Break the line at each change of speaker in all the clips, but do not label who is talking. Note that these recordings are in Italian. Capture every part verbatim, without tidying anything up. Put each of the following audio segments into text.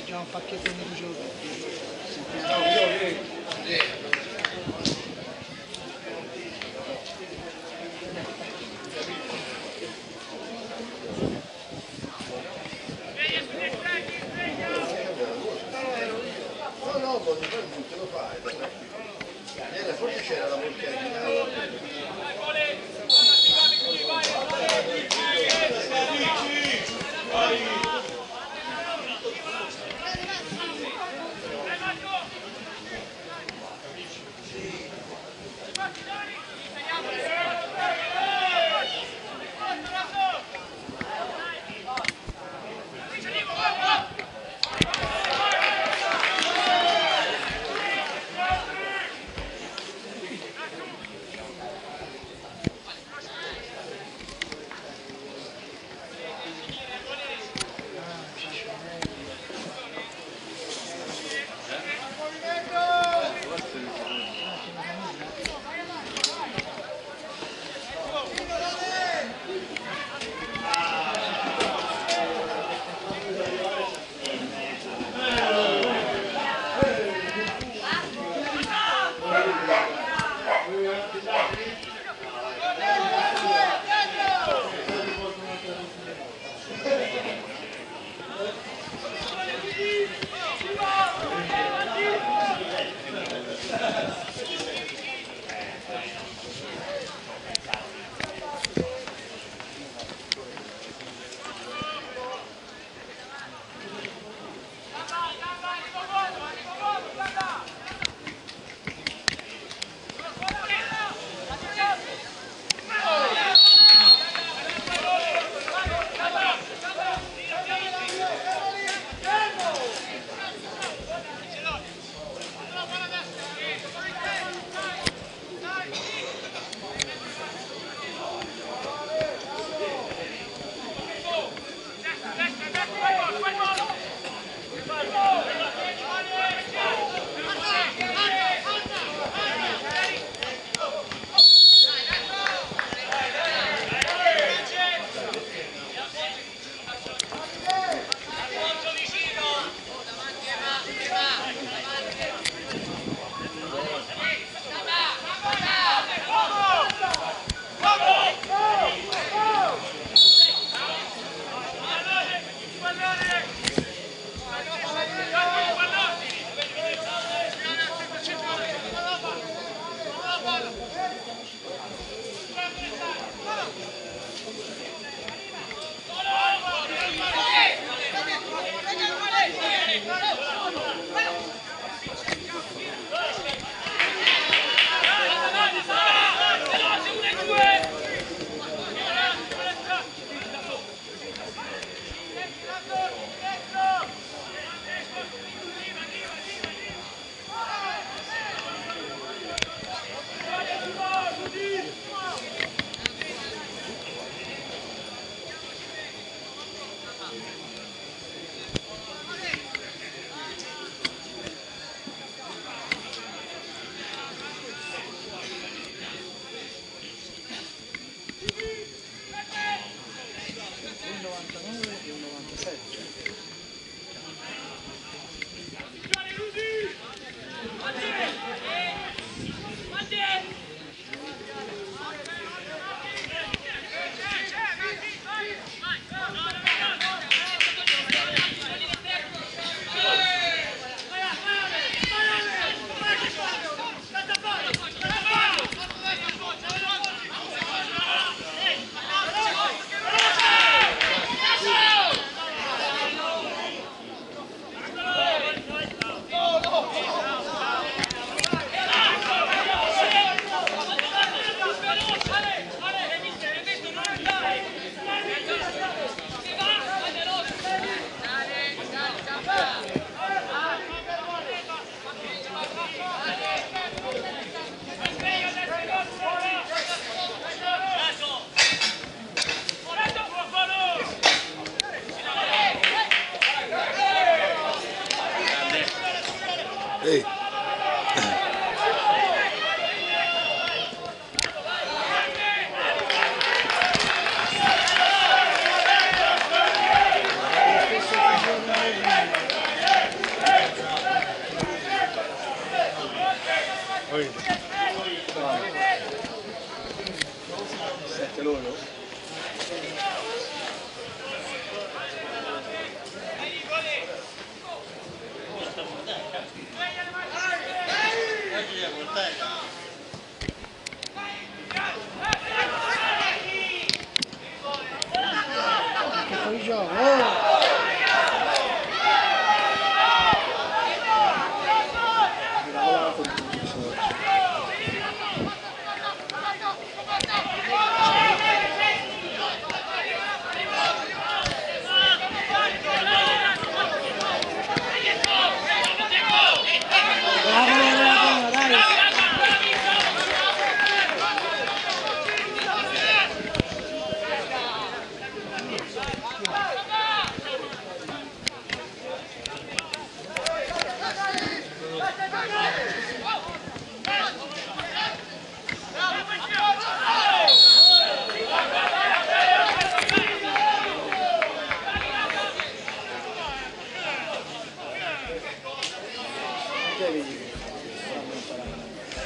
Già un pacchetto di giochi.
No, no, quando fai il te lo fai, forse c'era la portiera.
Ehi.
te vedi che stanno imparando.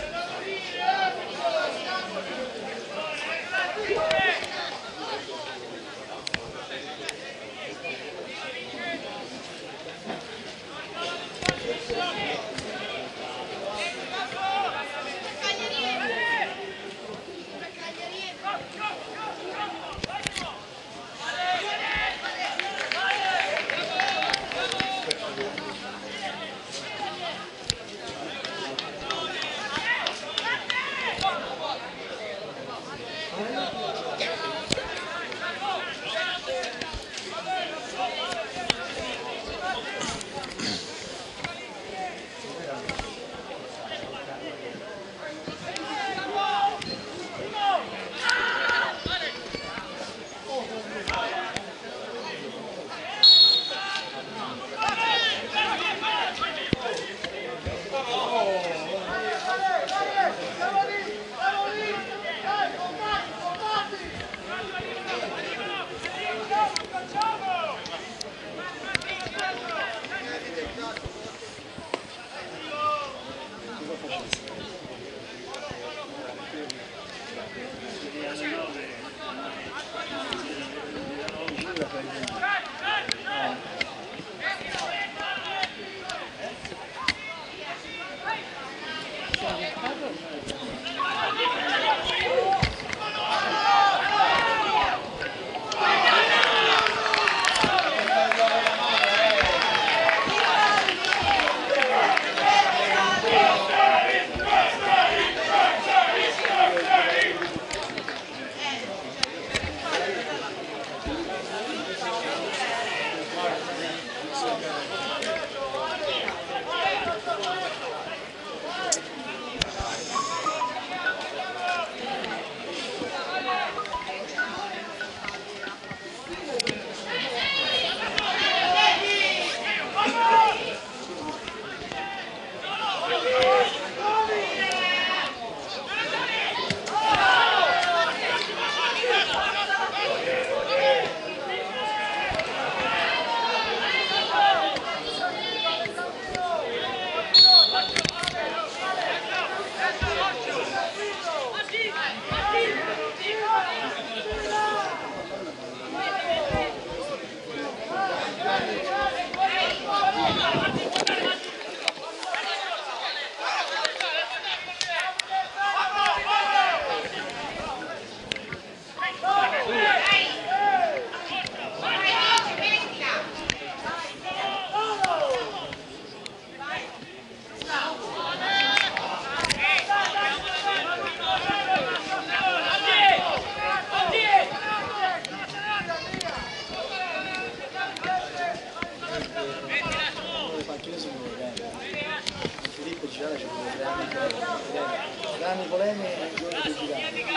Grandi polemiche e il giorno dei giganti, si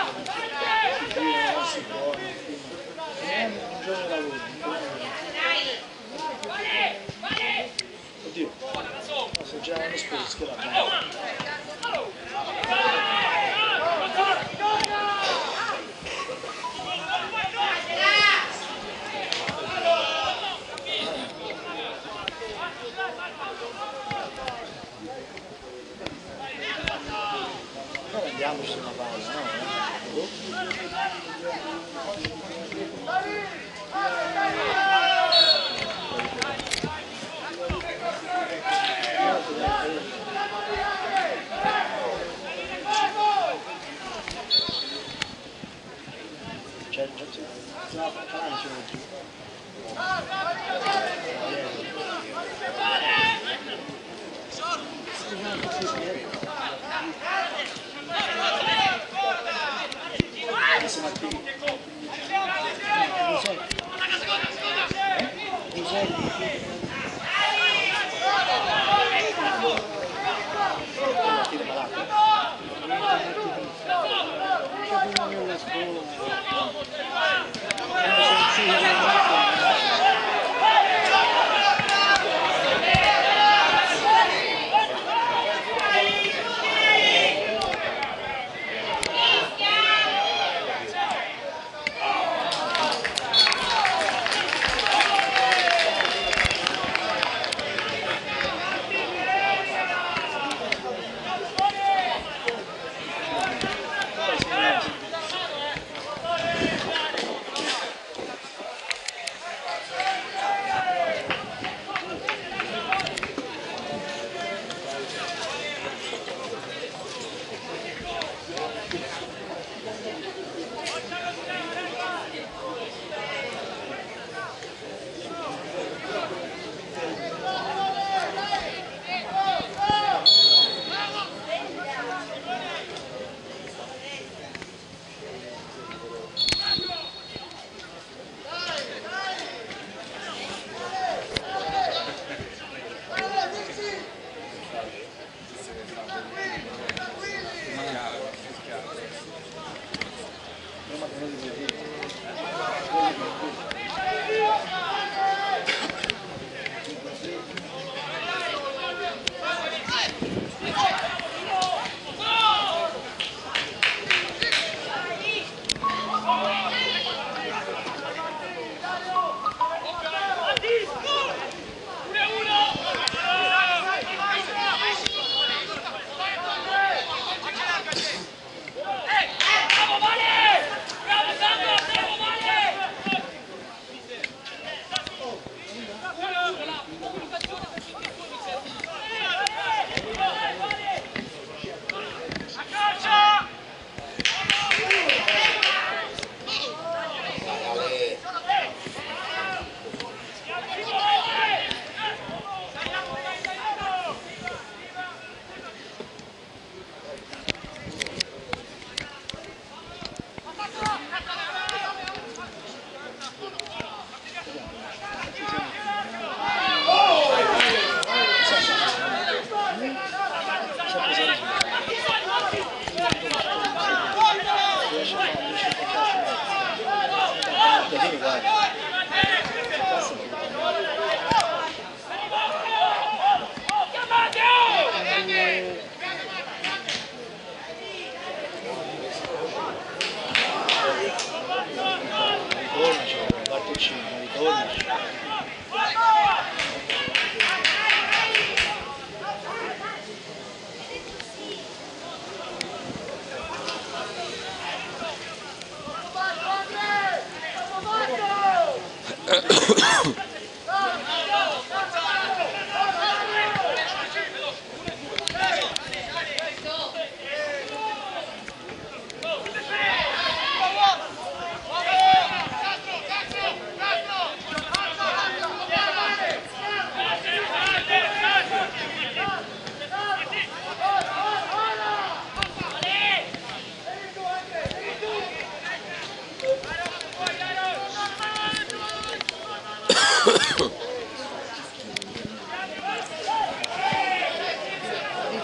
girano, si buono, quindi un giorno di lavoro. Oddio, no, se già hanno speso schierati. Andiamoci una palla, no? C'è, c'è, c'è, c'è una palla giù. Siamo attivi.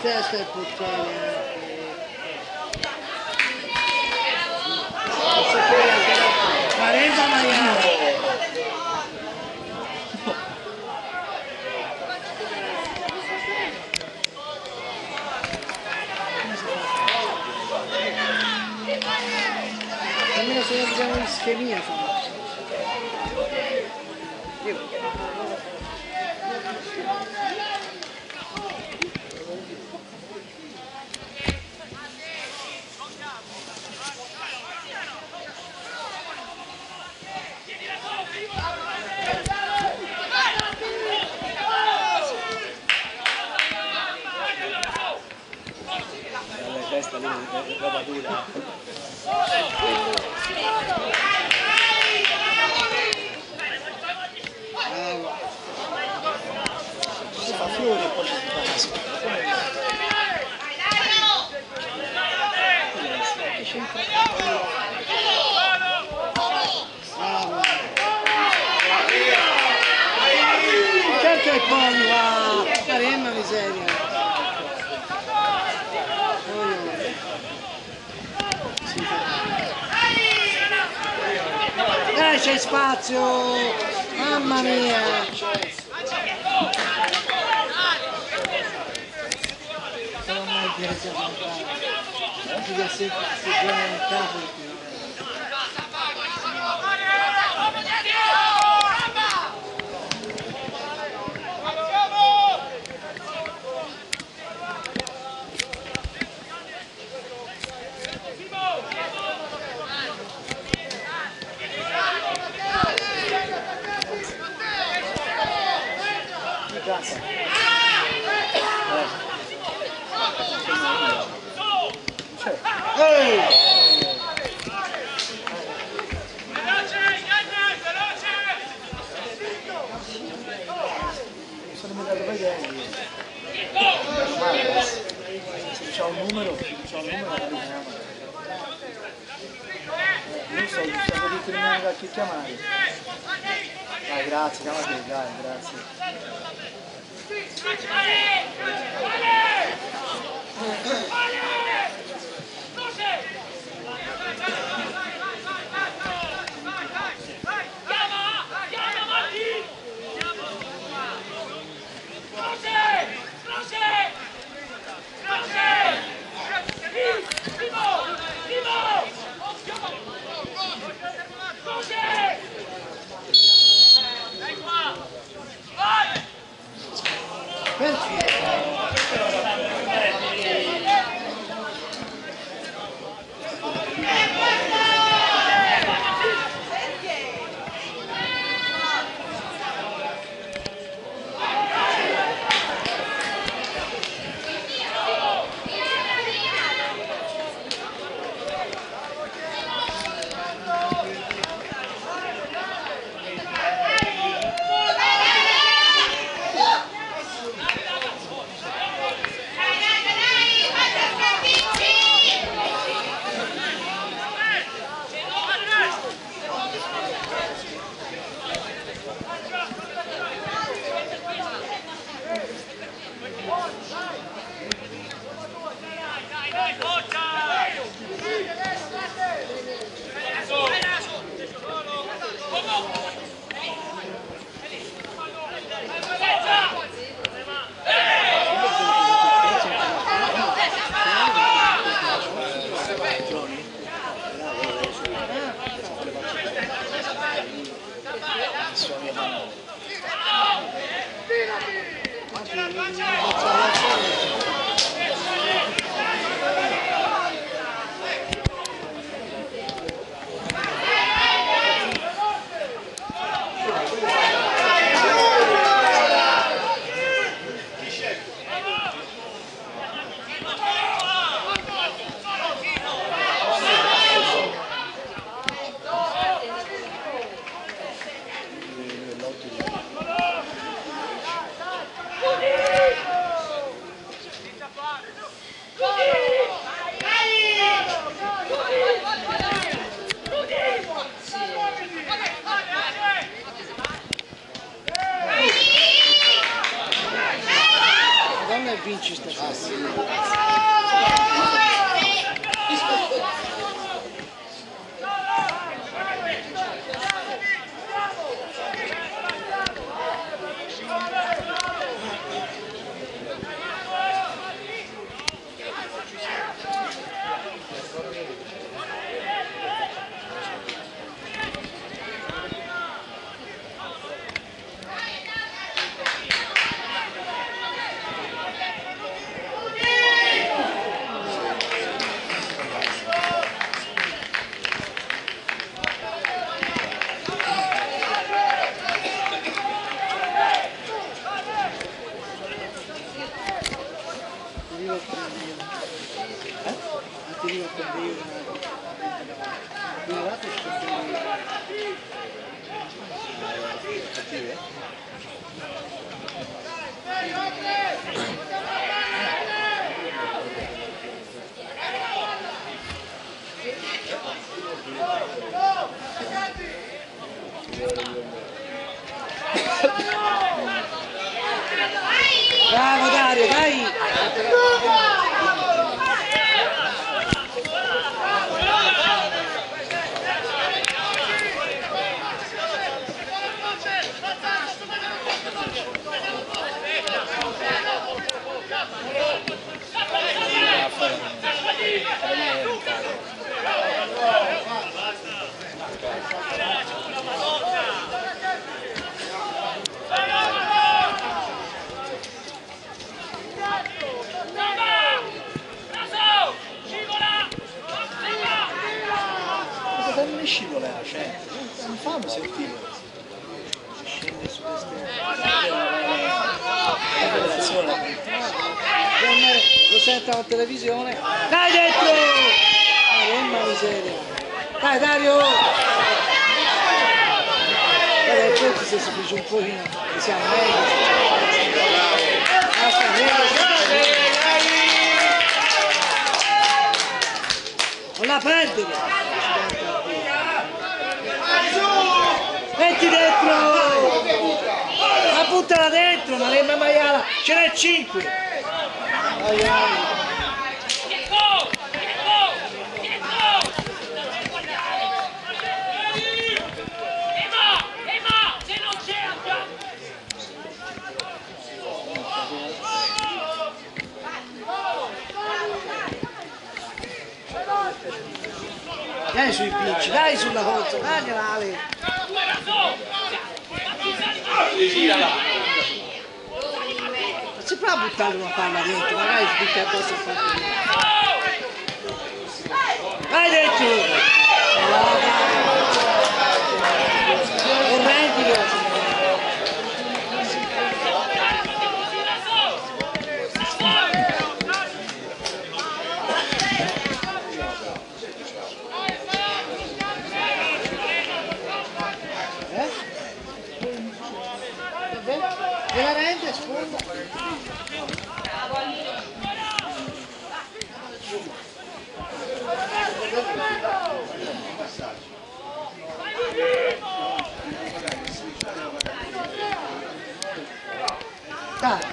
testa il portiere. quaranta Maiano. Almeno se ne abbiamo l'ischemia insomma.
La testa lì è roba dura. Si fa fiore e poi si fa la squadra.
Certo è poi va, faremma miseria. Dai, c'è spazio! Mamma mia! Non mai dire che non si dà sempre giornata.
Grazie.
Ehi!
Sono andato a vedere. Se c'è un numero, se c'è un numero la chiama. Non so, ci siamo detto di non a chi chiamare. Dai, grazie, chiamate, dai, grazie. vinci stasera.
Ah, sì.
Bravo Dario, dai! Non mi scivola, cioè, non fanno sentire. Scende su queste... Lo sento alla televisione. Dai dentro! Madonna miseria. Dai Dario! Guarda, il tuo si è preso un pochino, che siamo meglio. Basta, non la prendere! Metti dentro! Ma buttala dentro, ma lei maiala, ce n'è cinque! Ai, ai. Dai sui pinci, dai sulla forza, dai Ale! Non si può buttare una palla dentro, magari si butta addosso il fatto. Vai dentro! Correntilo! Gliela rende, sfonda. Dai.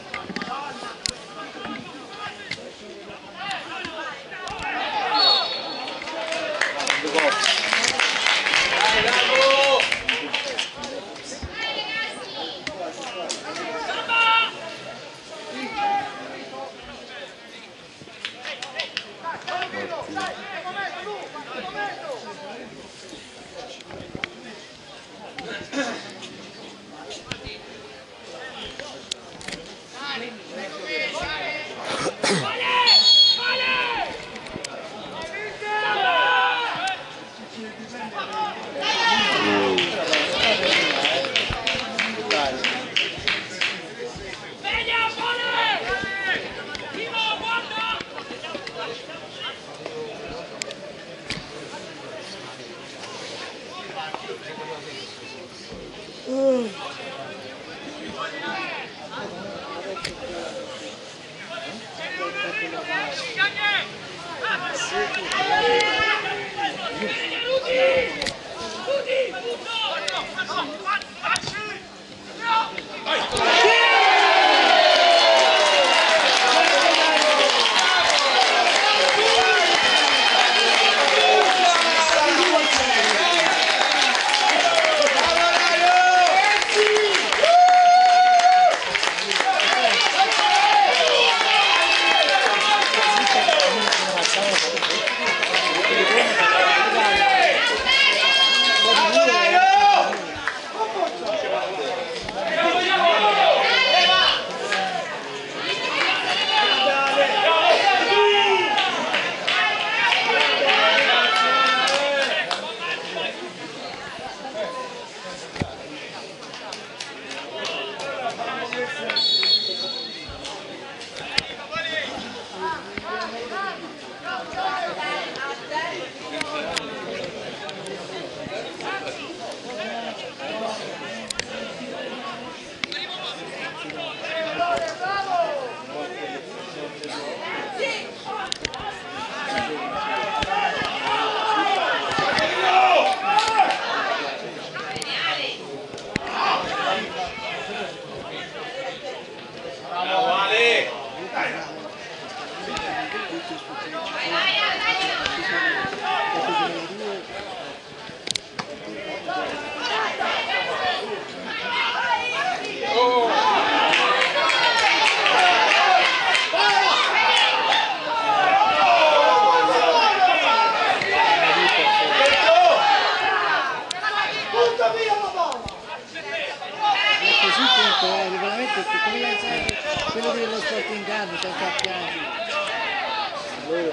Quello dello Sporting Garden, senza piangere. Allora.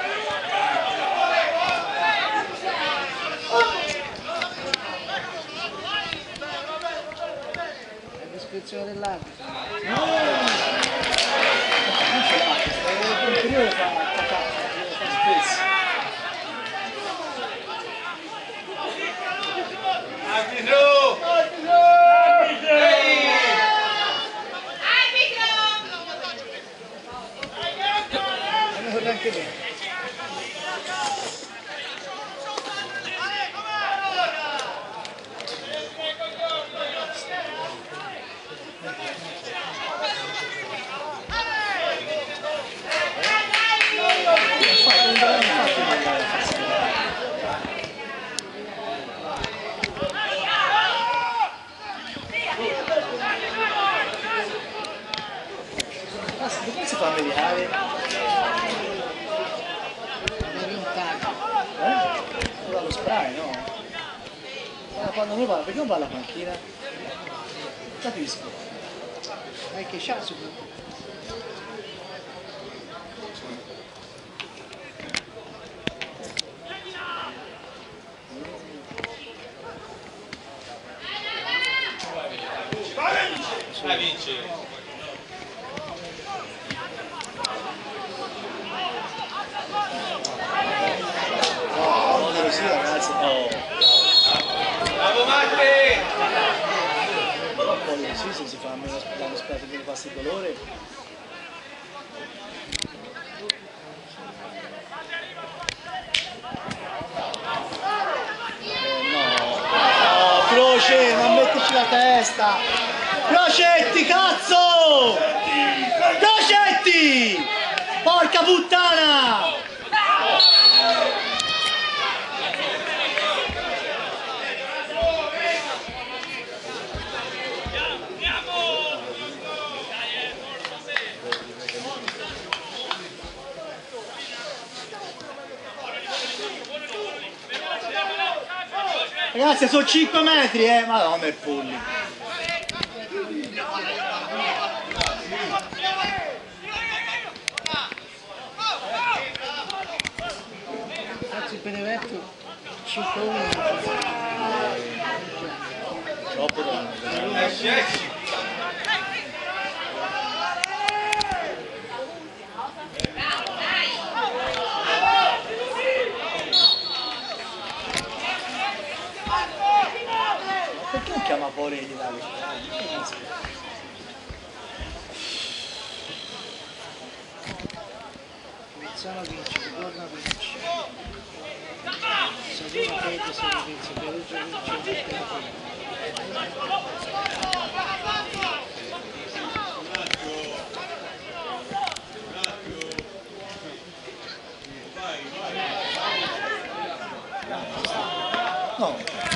La descrizione dell'arbitro.
No! Non ce l'ha, il superiore fa spesso.
Anche bene.
Come si fa a mediare? Lo spray, no? Quando uno va, perché non va alla panchina? Capisco.
È che c'ha su.
Vai vince.
Sì, ragazzi, oh.
Bravo Matti!
Poi sì, se si fa meno dallo spazio che mi passa il dolore. Eh, no. No, Croce, non metterci la testa! Crocetti, cazzo! Crocetti! Porca puttana! Ragazzi, sono cinque metri, eh! Madonna, è polli.
Cazzo, il Benevento cinque uno.
Troppo danno.
Esci, esci!
Perché non chiama Borelli da lì?
Iniziamo a vincere, torna a vincere. Savona Pete, Salvezza, Perugia vince,
No.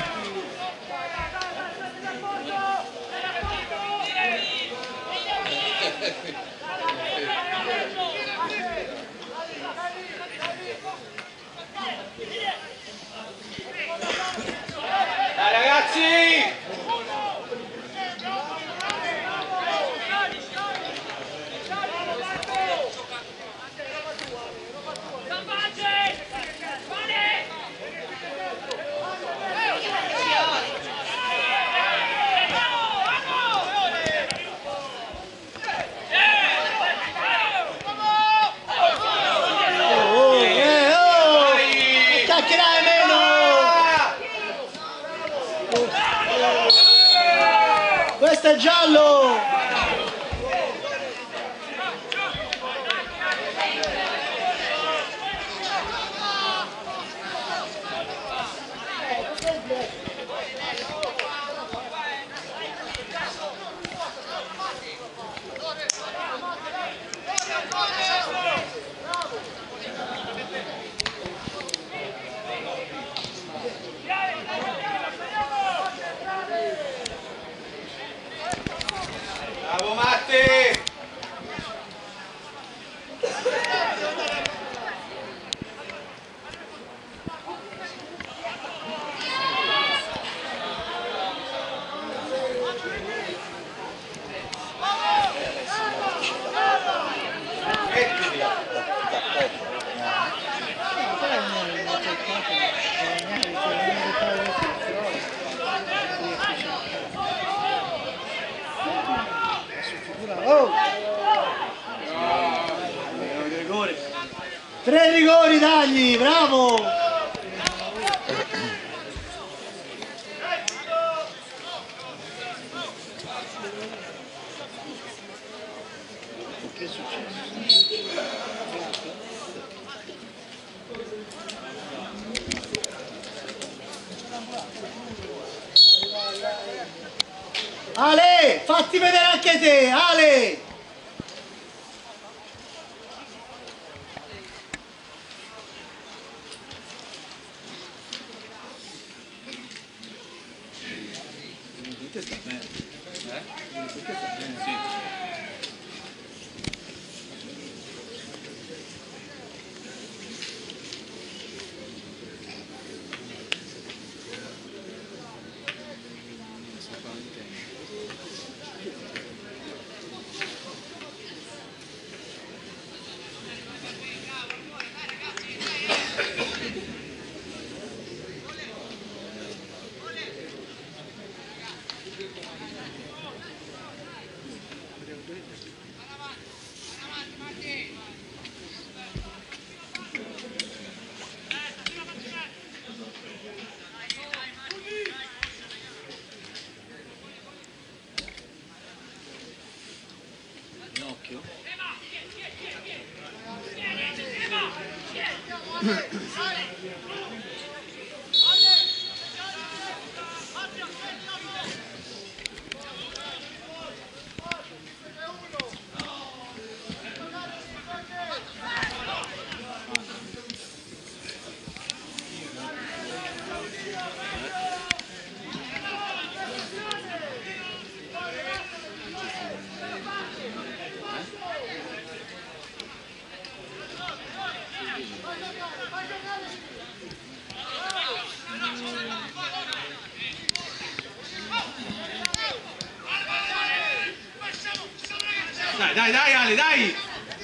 Dai ragazzi!
Oh! Rigori. Tre rigori, dagli, bravo! Che è successo? Ale, fatti vedere anche te, Ale! Perché sta bene? Eh? Perché sta bene? Sì. Occhio.
Dai, dai, dai Ale, dai!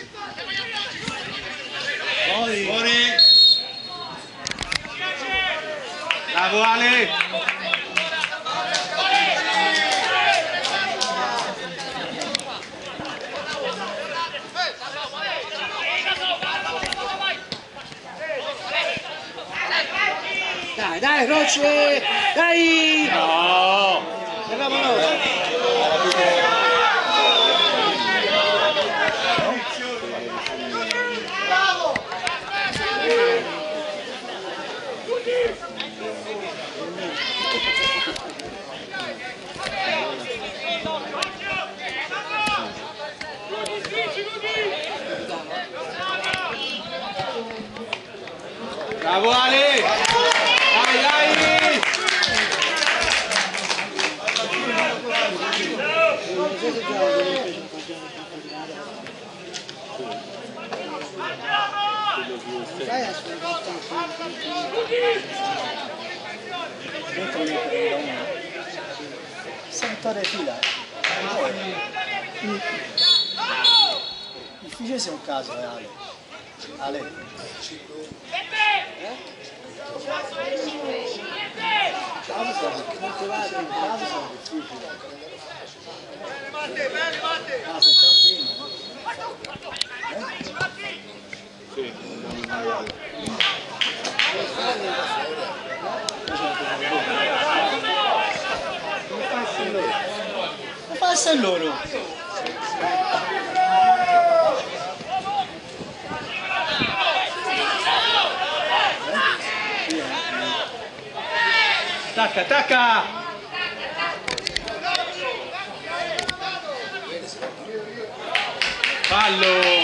Fuori!
Fuori! Bravo Ale!
Dai, dai, Roce! Dai!
No!
Andiamo
Bravo Ale! Dai, dai!
Vai a sentare fila. Difficile se è un caso, eh, Ale. Ale. Eh? Caso sono cultivati, in caso sono difficili. Ah, sei campino.
Sì.
Che passa loro?
Attacca, attacca! Fallo!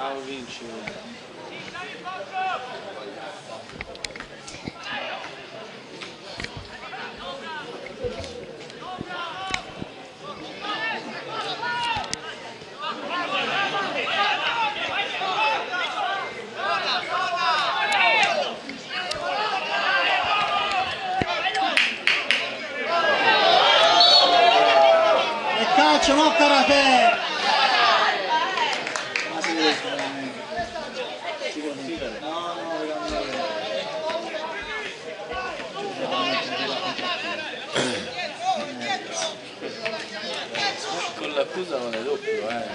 Bravo Vinci.
E calcio, non karate! Ma si vede sicuramente. Sicuramente. No, no,
Con l'accusa non è doppio, eh.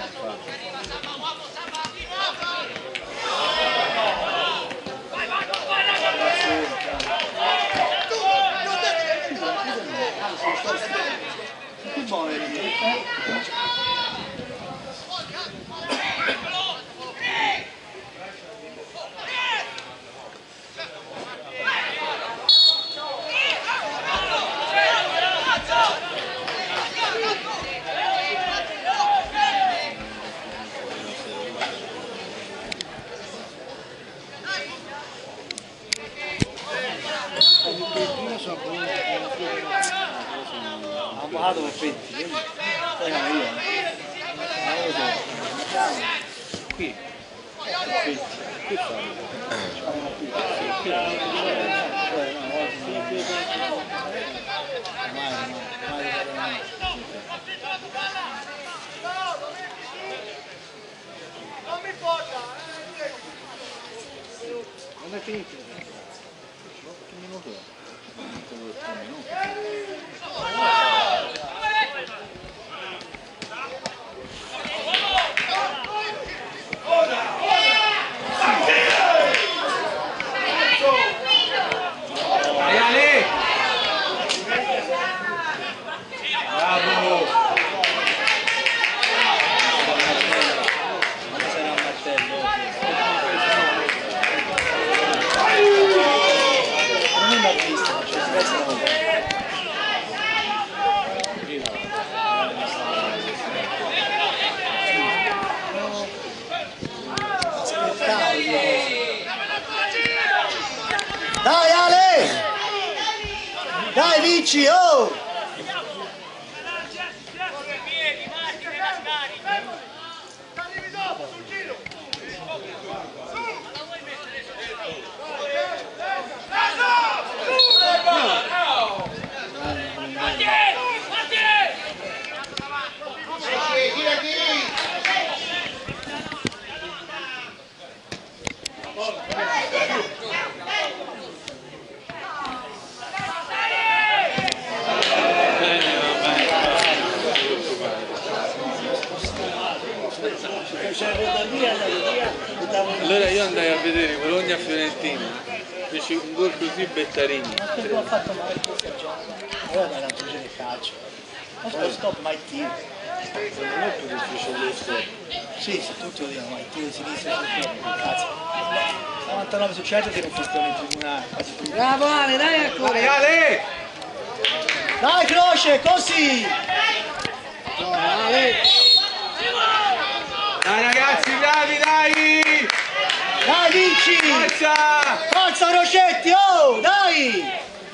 più buono di me. Avvocato per petti, poi la io.
Qui.
Qui fa.
Non mi importa!
Non è finito. Che minuto è? Dai Ale! Dai vinci, oh!
Allora io andai a vedere Bologna-Fiorentina, feci un gol così Bettarini.
Ma che gol ha fatto male questo gioco? Ora dai la giungere del calcio. Non sto stop mai tiro.
Non è più difficile questo.
Sì, sì, tutti lo dicono, ma il tiro di sinistra è tutto, cazzo. novantanove su cento tiro un festone in tribunale, quasi tutti.
Bravo Ale, dai ancora!
Dai Ale!
Dai Croce, così!
Dai ragazzi, bravi, dai!
Dai vinci!
Forza!
Forza Crocetti, oh, dai!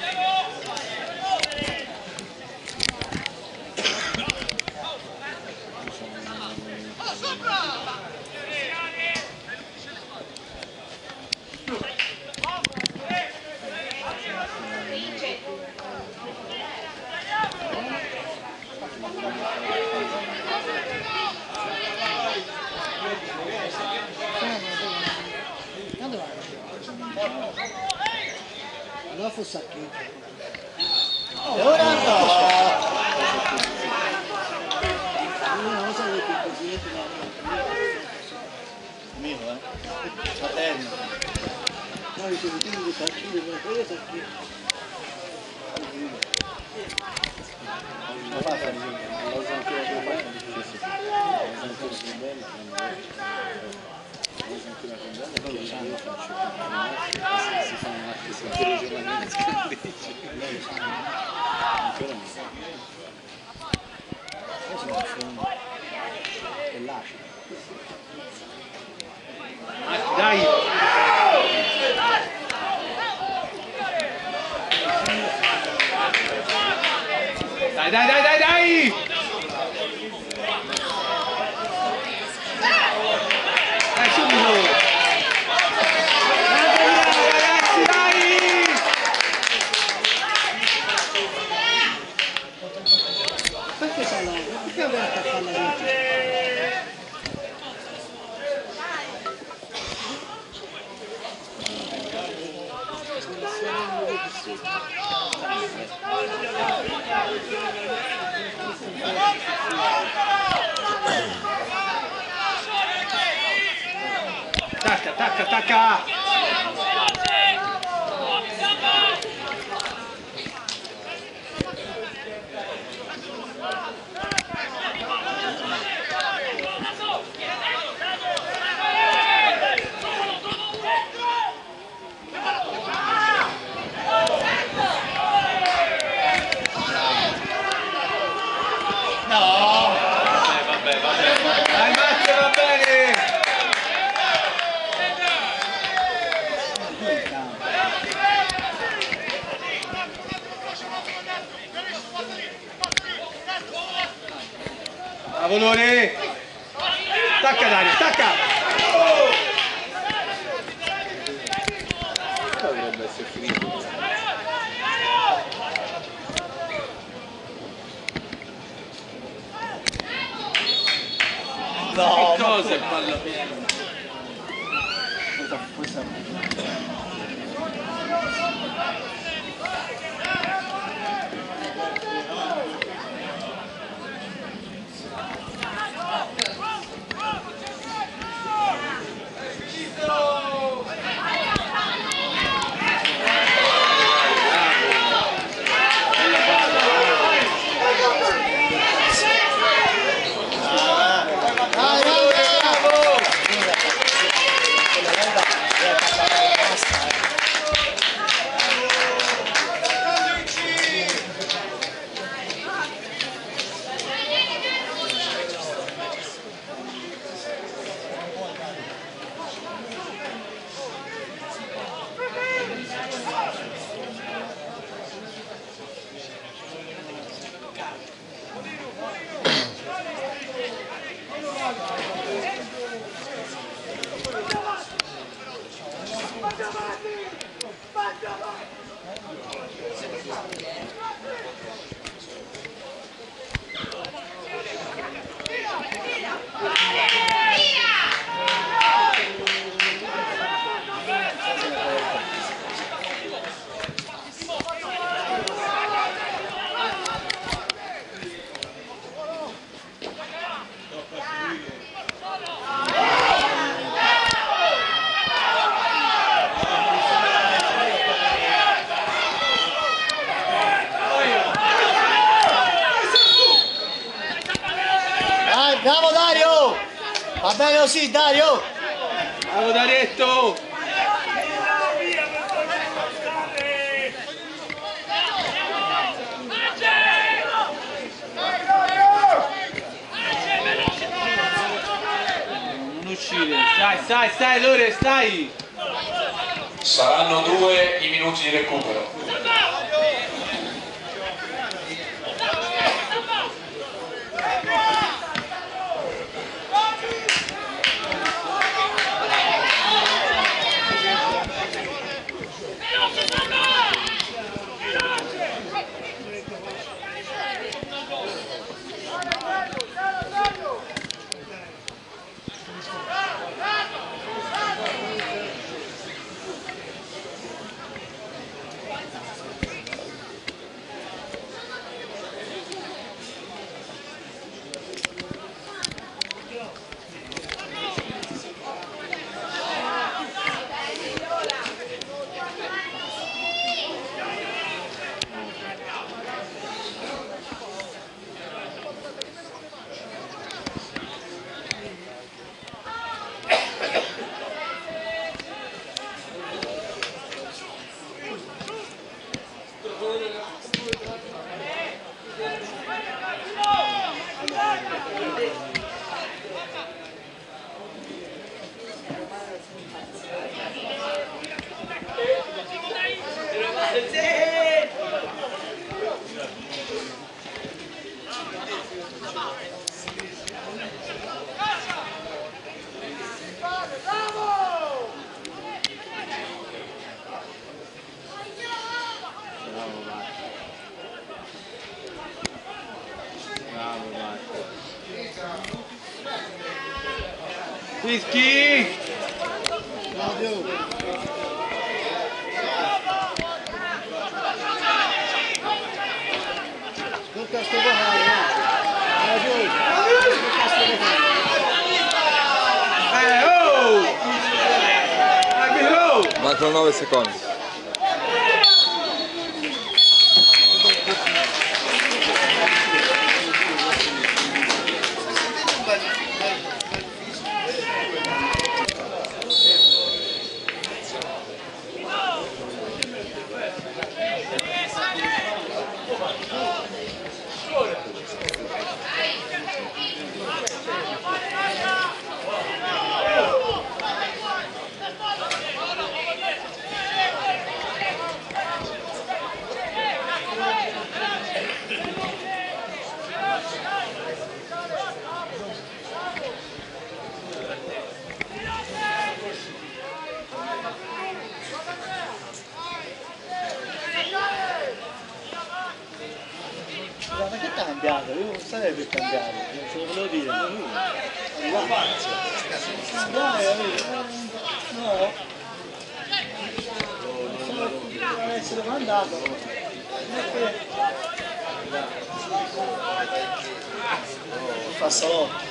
Allora fosse a chi?
E ora no!
Una cosa che il presidente
Amico, eh? Fratello.
no, i solitini che sa chi, quello sa chi.
Non fa fare niente.
Dai! Dai, dai, dai, dai, dai! Dai, subito! Ragazzi, dai!
Perché sei là? Perché vuoi attaccarla dentro?
Attacca, attacca, attacca! Dai Matte, va bene! A volore! Stacca Dario, stacca! Dovrebbe essere finito.
No,
che cosa è palla?
Questa, questa... Bravo Dario! Va bene così Dario!
Bravo Darietto! Non uscire, stai, stai, stai Lore, stai!
Saranno due i minuti di recupero.
Fischi!
Ascolta sto vocale,
Eh, oh!
Mancano nove secondi.
Ma che t'ha cambiato? Io non sapevo per cambiare, non ce lo volevo dire. Dai, no. Deve essere mandato. Fa solo.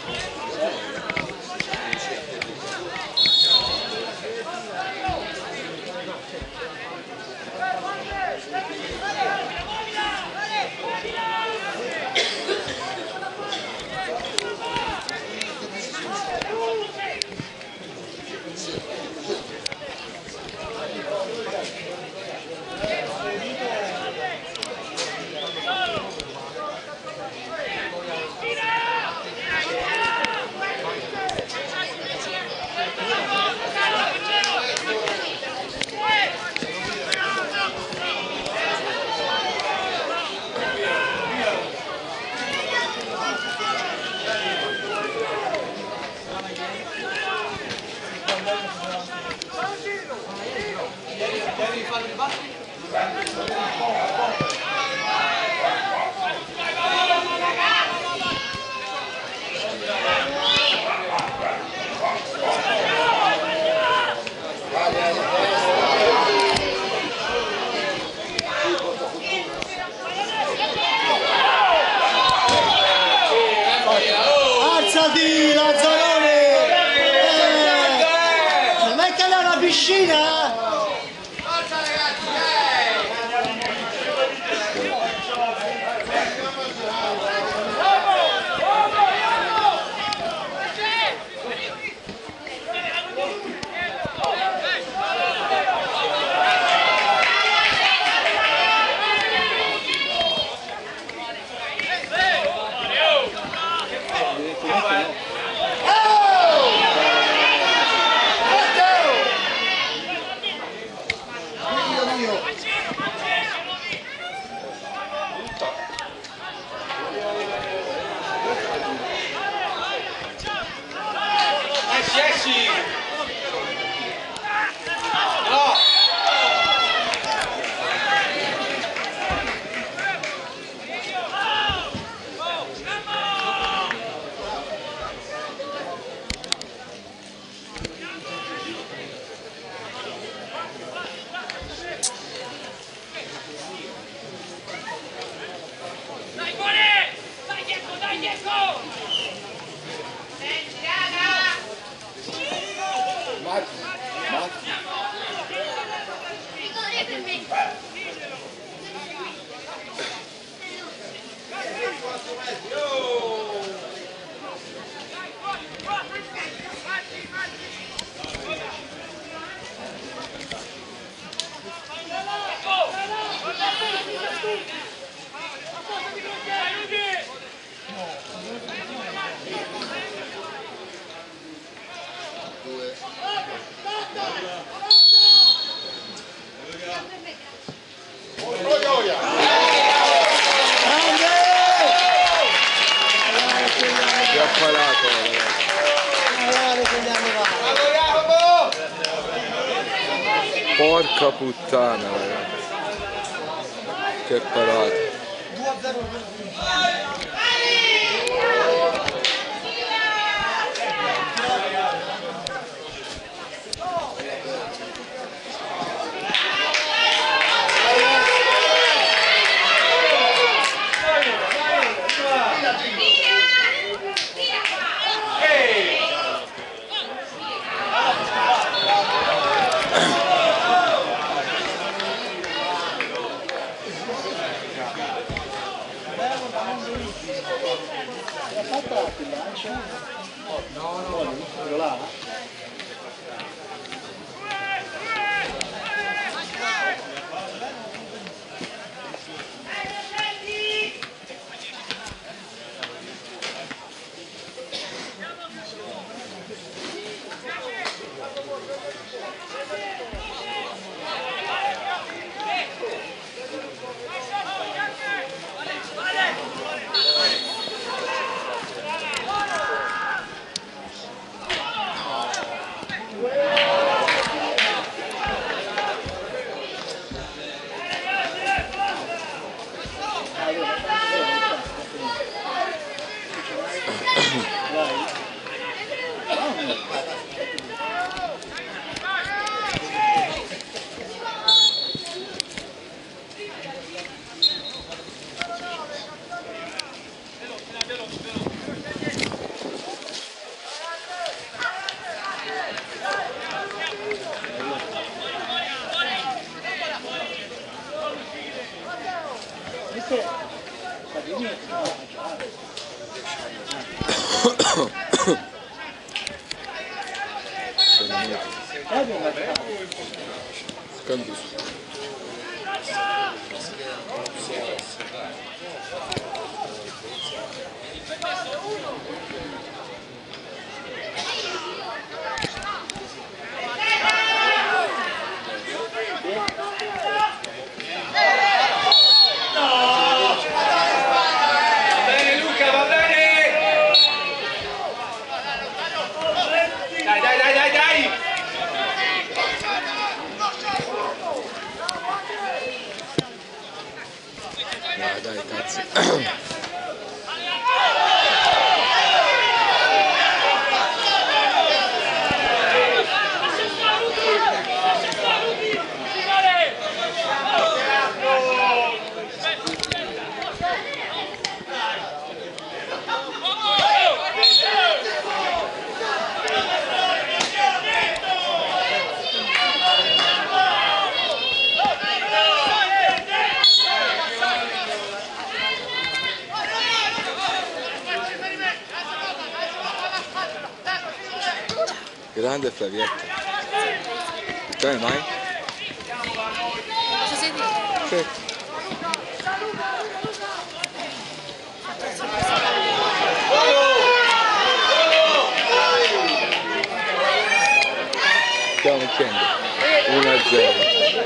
Alzati, Lazzarone! Eh, mettila alla piscina! Porca puttana, ragazzi. Che parata.
Capisco. Dai, dai, cazzo. Grande Flavietta. Come mai?
Cosa sei detto?
Sì. Stiamo vincendo uno a zero.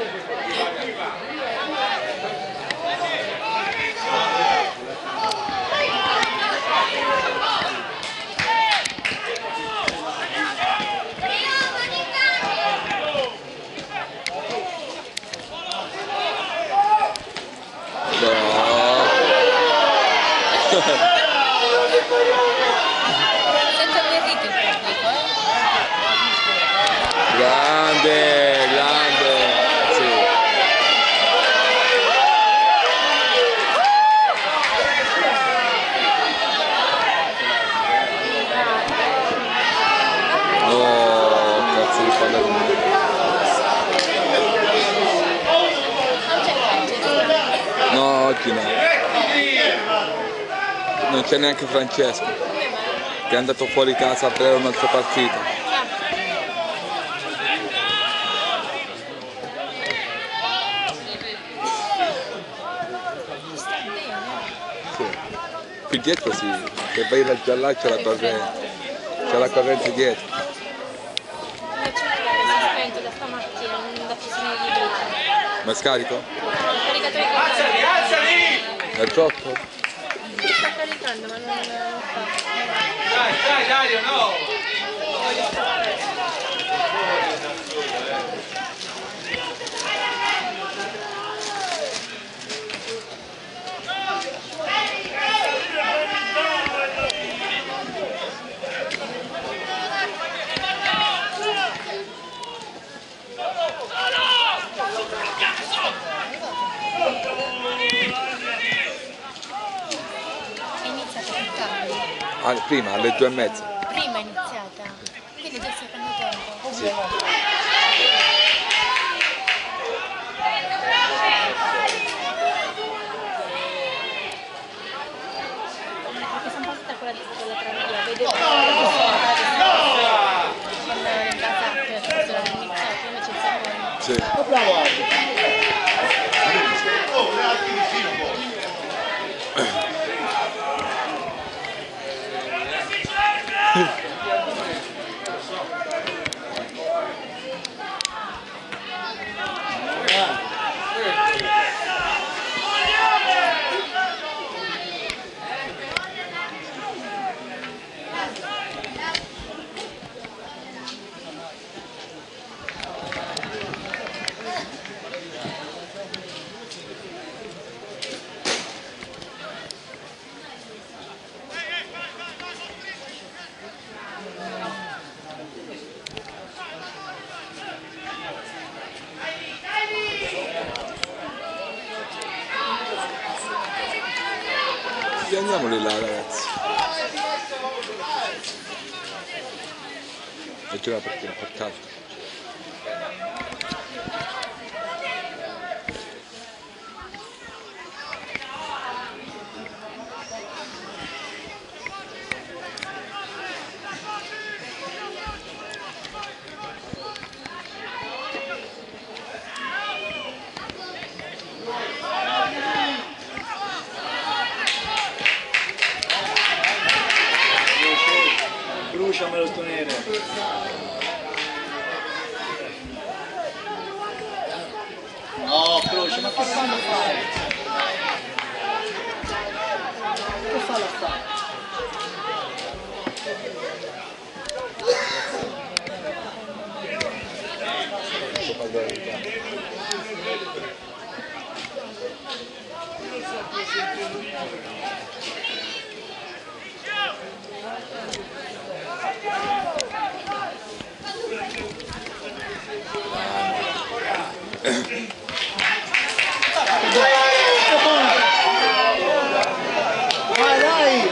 Sento avverrito il pubblico, eh?
Grande, grande, sì. Oh, cazzo di palla di me. No, oggi no. Non c'è neanche Francesco, che è andato fuori casa a vedere un'altra partita. Sì. Qui dietro sì, se vai da già là c'è la corrente, c'è la corrente dietro.
Il cellulare si è spento da stamattina, non da piscina di luce.
Ma è scarico?
Il caricatore che
È troppo?
sta caricando, ma non, non fa.
Dai, dai, Dario, no!
È iniziata più tardi.
Ah, prima, alle due e mezza.
Prima è iniziata, quindi già secondo tempo.
Sì.
Perché sono passata quella di quell'altra via, vedevo con le casacche, forse l'hanno iniziato, invece il secondo.
Sì.
Oh, bravo Aldo.
Andiamoli là ragazzi. E gira perché è importante.
Bruciamelo sto nero. No, Croce, ma che fanno fare? Che fanno fare? Vai, dai!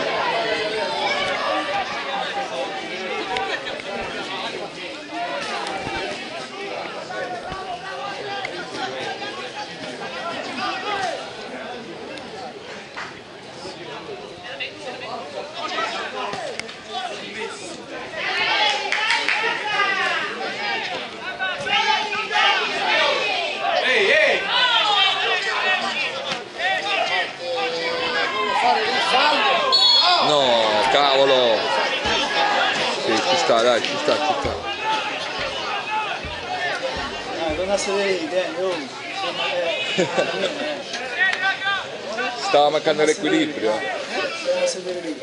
No, cavolo! Sì, ci sta, dai, ci sta, ci sta.
Dai, torna a sedere lì, dentro. Oh.
Stava mancando l'equilibrio.
Torna a sedere lì.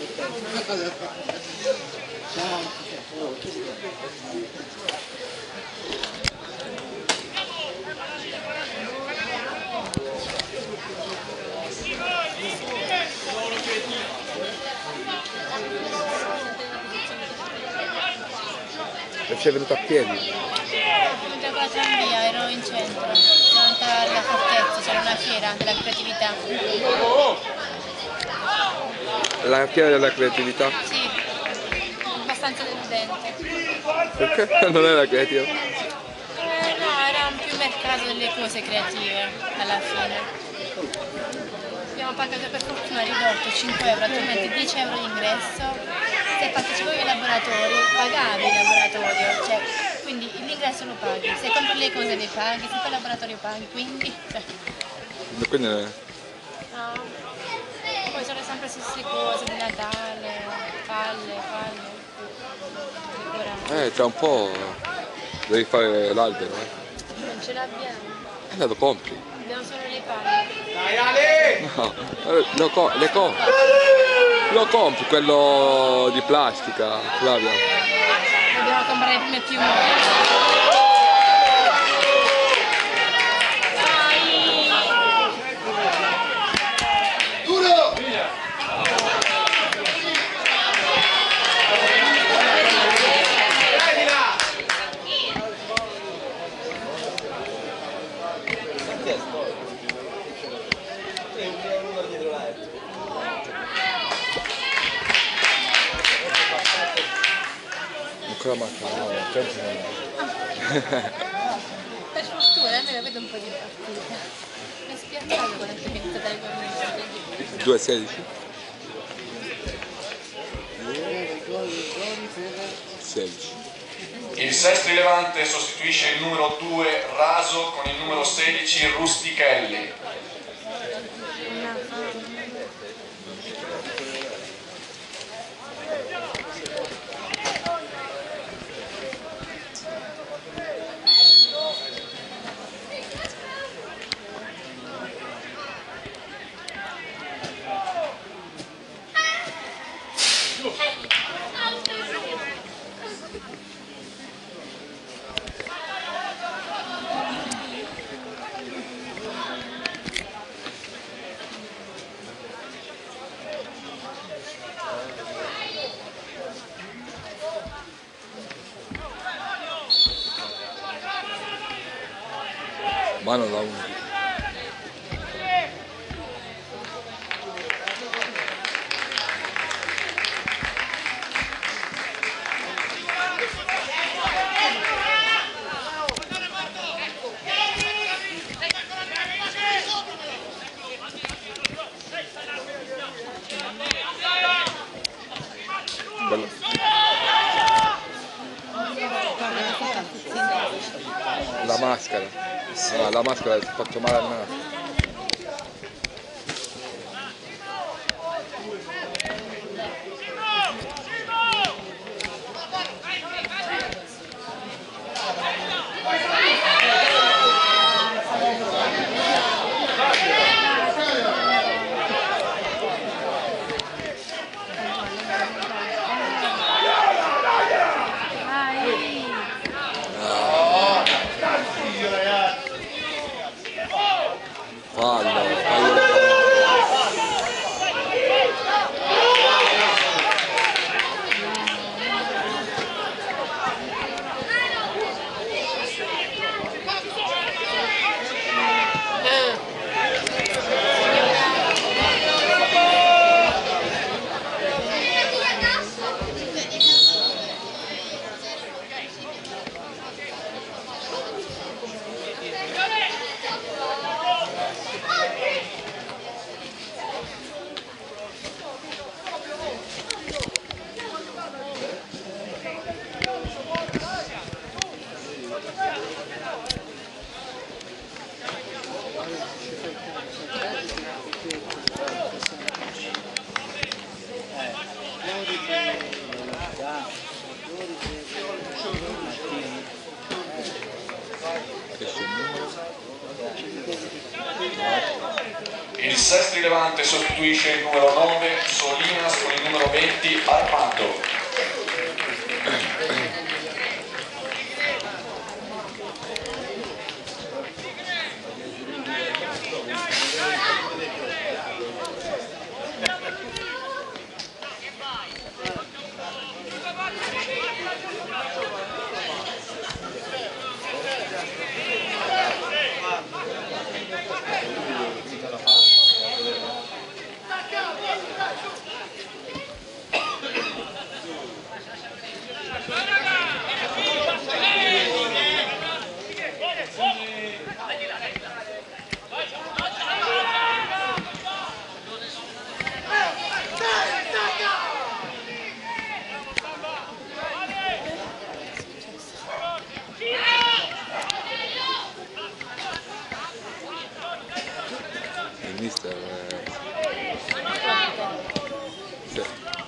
E sei venuto a piedi?
Sono venuta qua a Tranvia, ero in centro, sono andata alla fortezza, c'era una fiera della creatività.
La fiera della creatività?
Sì, abbastanza deludente.
Perché? Non è la creativa?
Eh, no, era più il mercato delle cose creative alla fine. Abbiamo pagato per fortuna ridotto cinque euro, attualmente dieci euro l'ingresso. Se partecipavi ai laboratori, pagavi il laboratorio, cioè, quindi l'ingresso lo paghi, se compri le cose le paghi, se fai il laboratorio paghi, quindi... Cioè,
Quindi è...
no. Poi sono sempre le stesse cose di Natale, palle, palle, decorare.
Eh, tra un po' devi fare l'albero, eh.
Non ce l'abbiamo,
E lo compri.
abbiamo solo le palle.
No, eh, lo, co le compri. Lo compri, quello di plastica, Flavia.
Dobbiamo comprare le prime più.
Duro!
Ancora manca, no, gente non
Per fortuna almeno vedo un po' di partita. Mi è spiazzato quando è iniziata le cornici.
due a sedici? sedici.
Il sesto rilevante sostituisce il numero due Raso con il numero sedici Rustichelli.
Mano da uno. La maschera. Ah, la maschera si è fatto male al naso. Fallo, fallo.
Il Sestri Levante sostituisce il numero nove Solinas con il numero venti Armando.
Il mister eh... sì.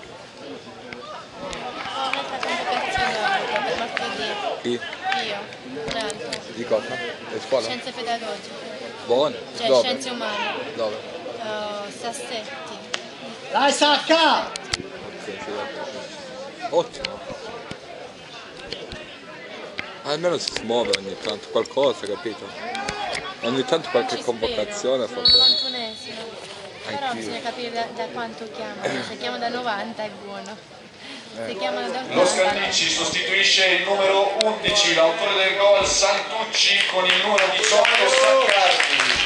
Ho un'altra convocazione per martedì.
Chi?
Io, un'altra.
Di cosa? Le scuola?
Scienze pedagogiche.
Buone?
Cioè
Dove?
scienze umane.
Dove?
Uh, Sassetti.
Dai Sacca!
Sì, sì, ottimo. Almeno si smuove ogni tanto qualcosa, capito? Ogni tanto qualche
Ci
convocazione fa
spero,
bene.
novantunesimo. Però
Anch'io.
bisogna capire da, da quanto chiamano. Se chiamano da novanta è buono. Se chiamano da
Lo
ottanta
Scandicci sostituisce il numero undici, l'autore del gol Santucci, con il numero diciotto Saccardi.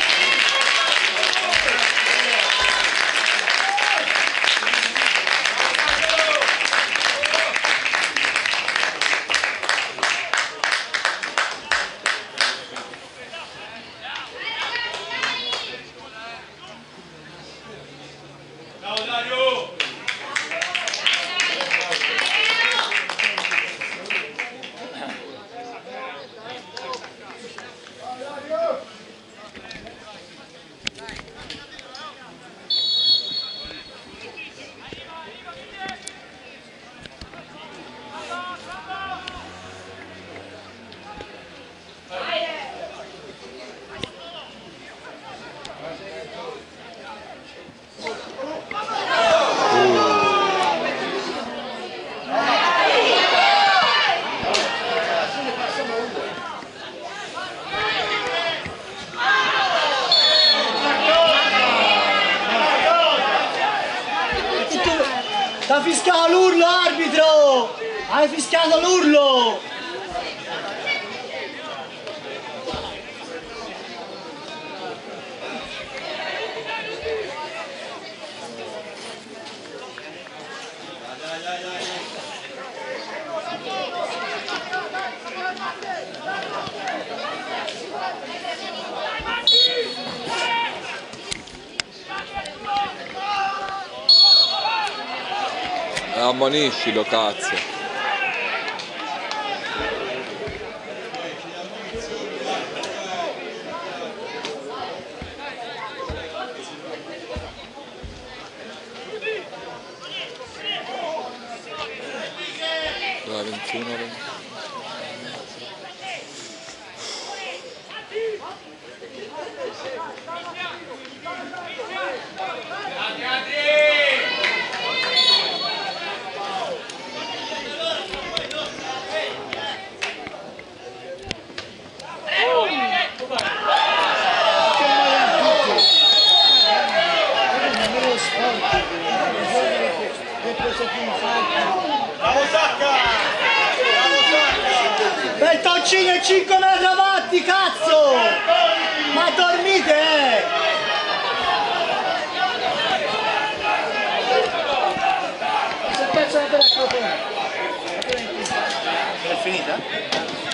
T'ha fischiato l'urlo, arbitro! Hai fischiato l'urlo!
Ammoniscilo, cazzo.
Mancini è cinque metri avanti, cazzo! Ma dormite, eh! Si è perso la bella crotone. È finita?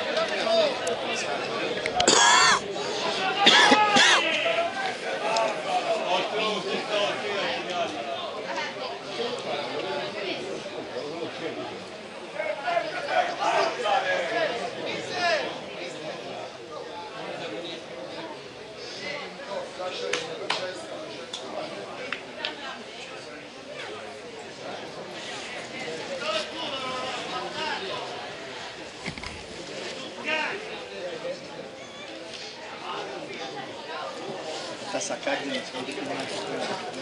Sta saccaglia non si vede più neanche.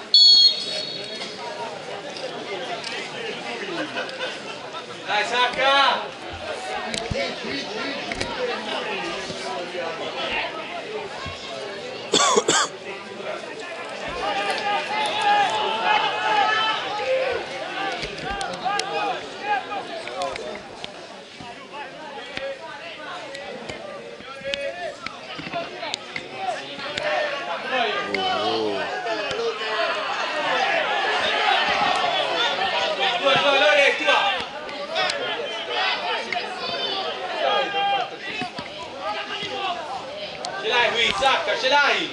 Dai, Sacca! Ce l'hai qui, Sacca, ce l'hai!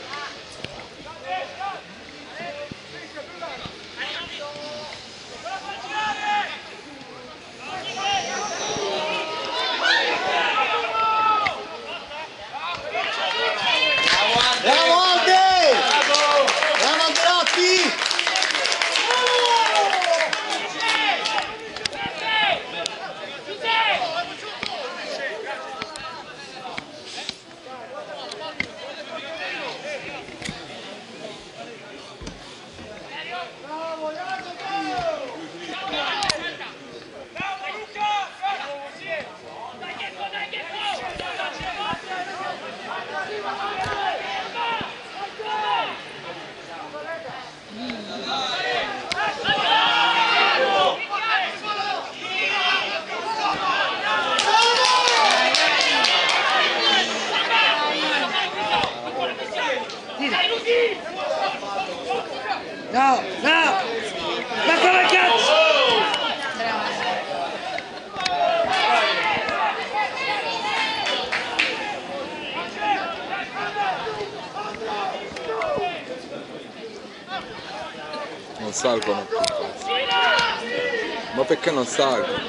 Bravo Alde! Bravo Andreotti! No, no! Ma come cazzo?
Non salgono più. Ma perché non salgono?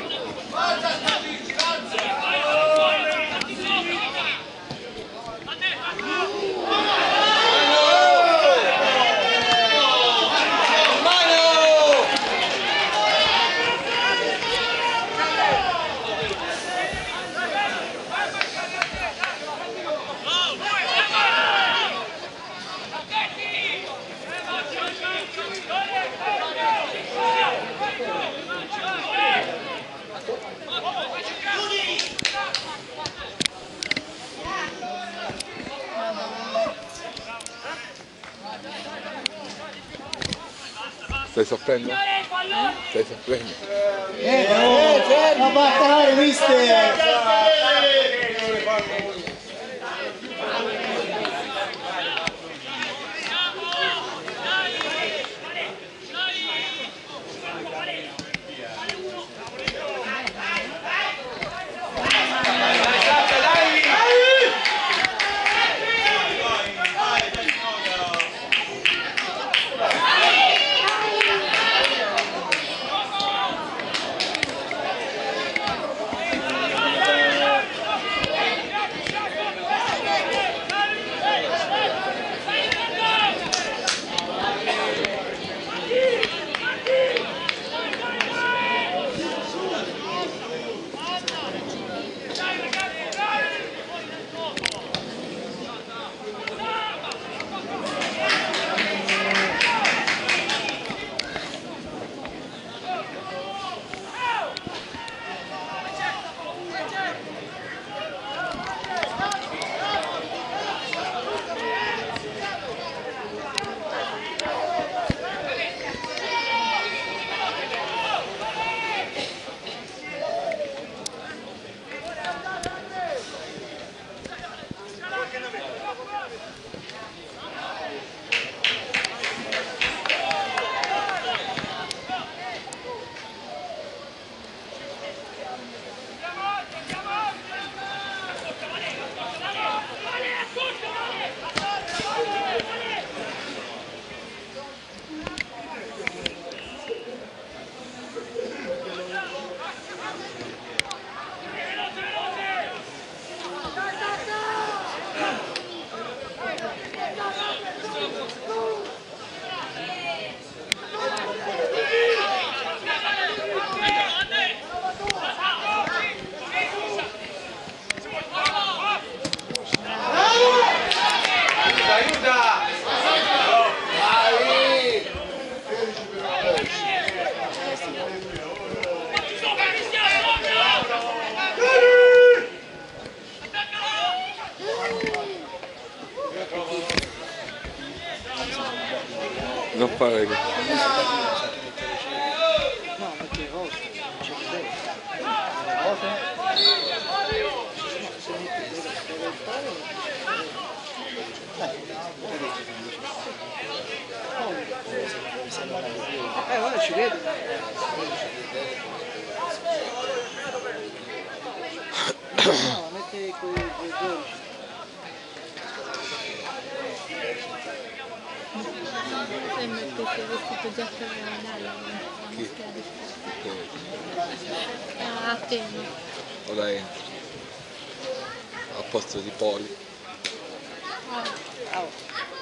Stai soffrendo? Stai soffrendo?
Eh, eh, ma battaglia, mister!
non fare che...
No, perché rosa, non c'è idea. Rosa? Se metti deve fare... Eh, ora ci vedo. No, metti quei dodici.
Se mettessi il vestito giacca nella ah, appena.
Ora entro. A posto di Poli.
Oh.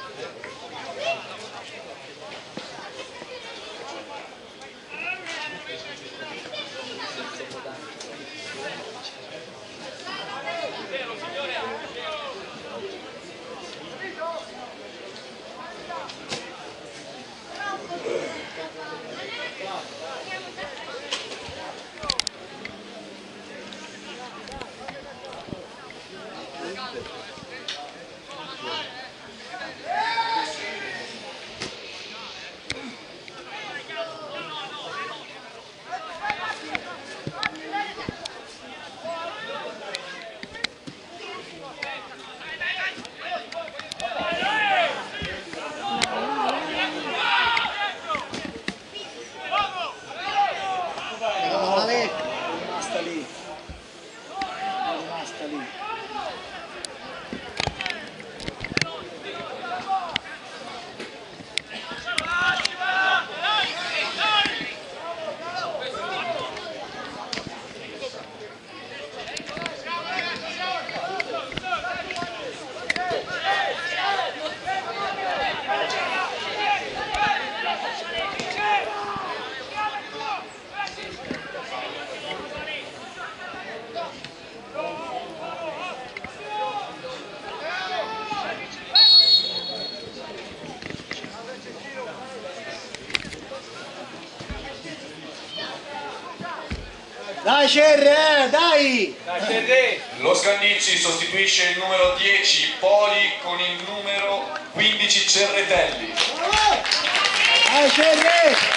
Dai Cerre, dai!
Dai Cerre!
Lo Scandicci sostituisce il numero dieci Poli con il numero quindici Cerretelli.
Dai Cerre!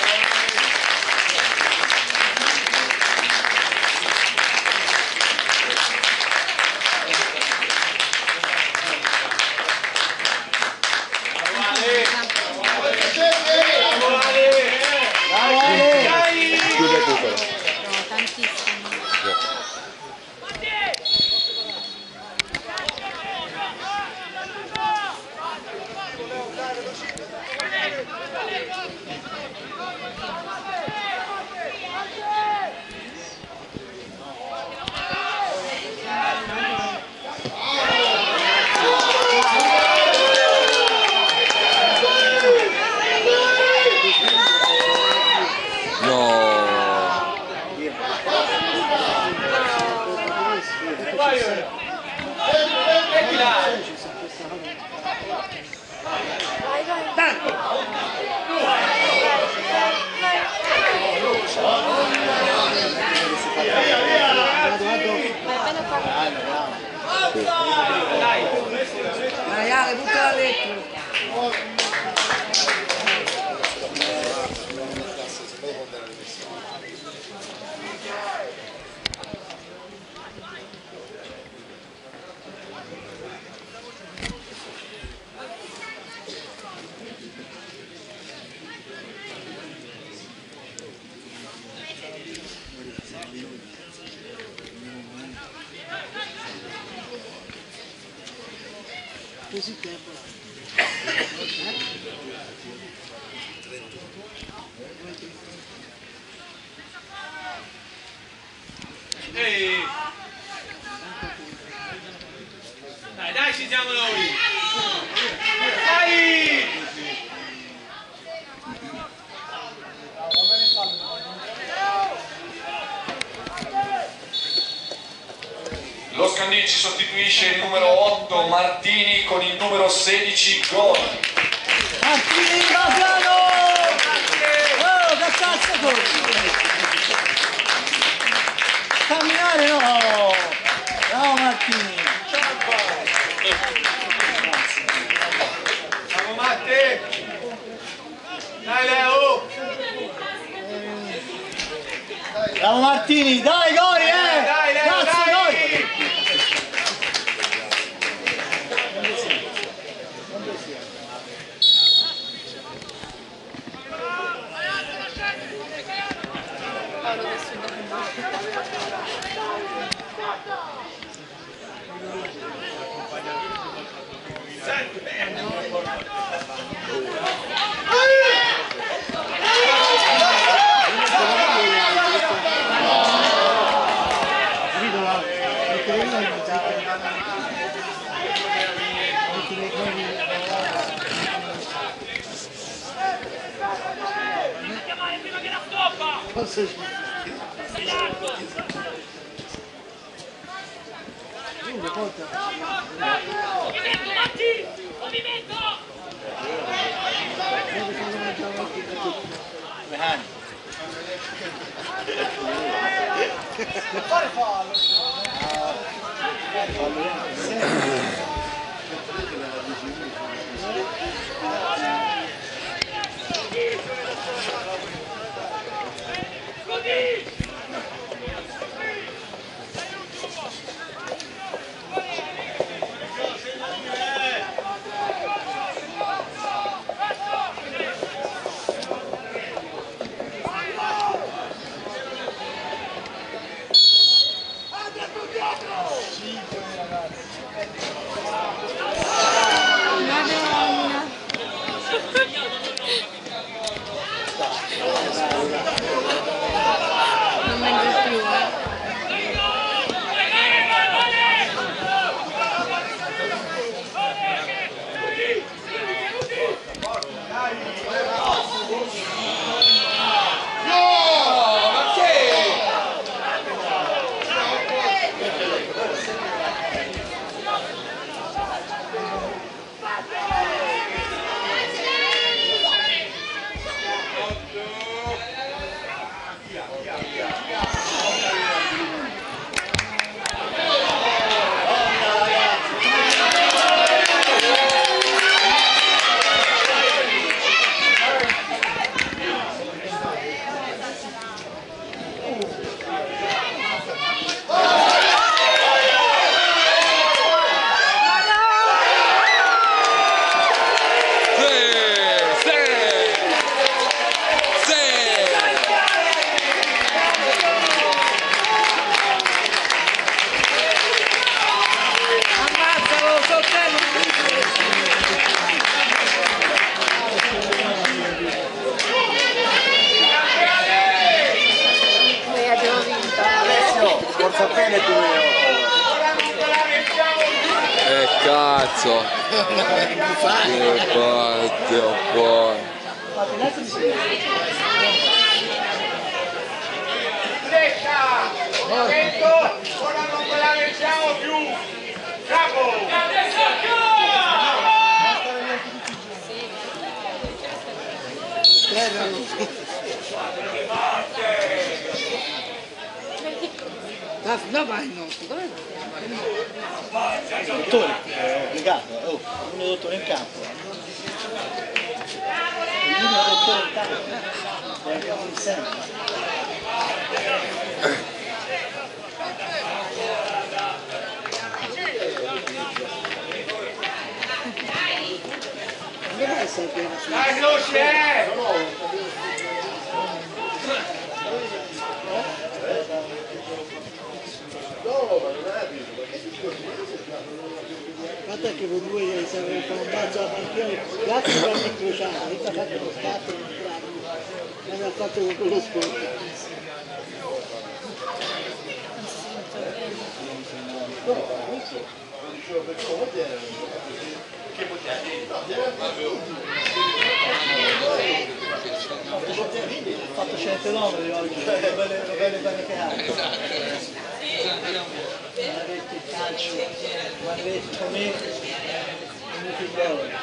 Dai Ale, buttala dentro.
Così tempo.
Ehi! Dai, dai, ci siamo noi! Dai!
Lo Scandicci sostituisce il numero otto Martini con il numero sedici Gol.
Martini, Bagliano! Oh, che cazzo corri? Camminare no! Ciao Martini!
Ciao Matte!
Martini, dai Gori, eh!
Dai, Leo,
Cazzo,
dai!
Gori!
Paolo del Sud. Non mangio più, eh.
Forza bene tu
Eh cazzo! Che parte un po'!
Attento! Ora non ve la leggiamo più! Capo!
No, vai, no, dov'è? Dottore, è obbligato, oh, l'unico dottore in campo. L'unico dottore in campo, è il campo di sempre.
Dai, non c'è!
Guarda che per lui se aveva fatto un balzo alla partita, l'altro l'hanno incrociato, lui ha fatto lo scatto e non l'ha fatto con quello sconto.
Ho fatto cento chilometri oggi, belle, belle, belle che hai. Maledetto il calcio, maledetto me, e mi figliolo.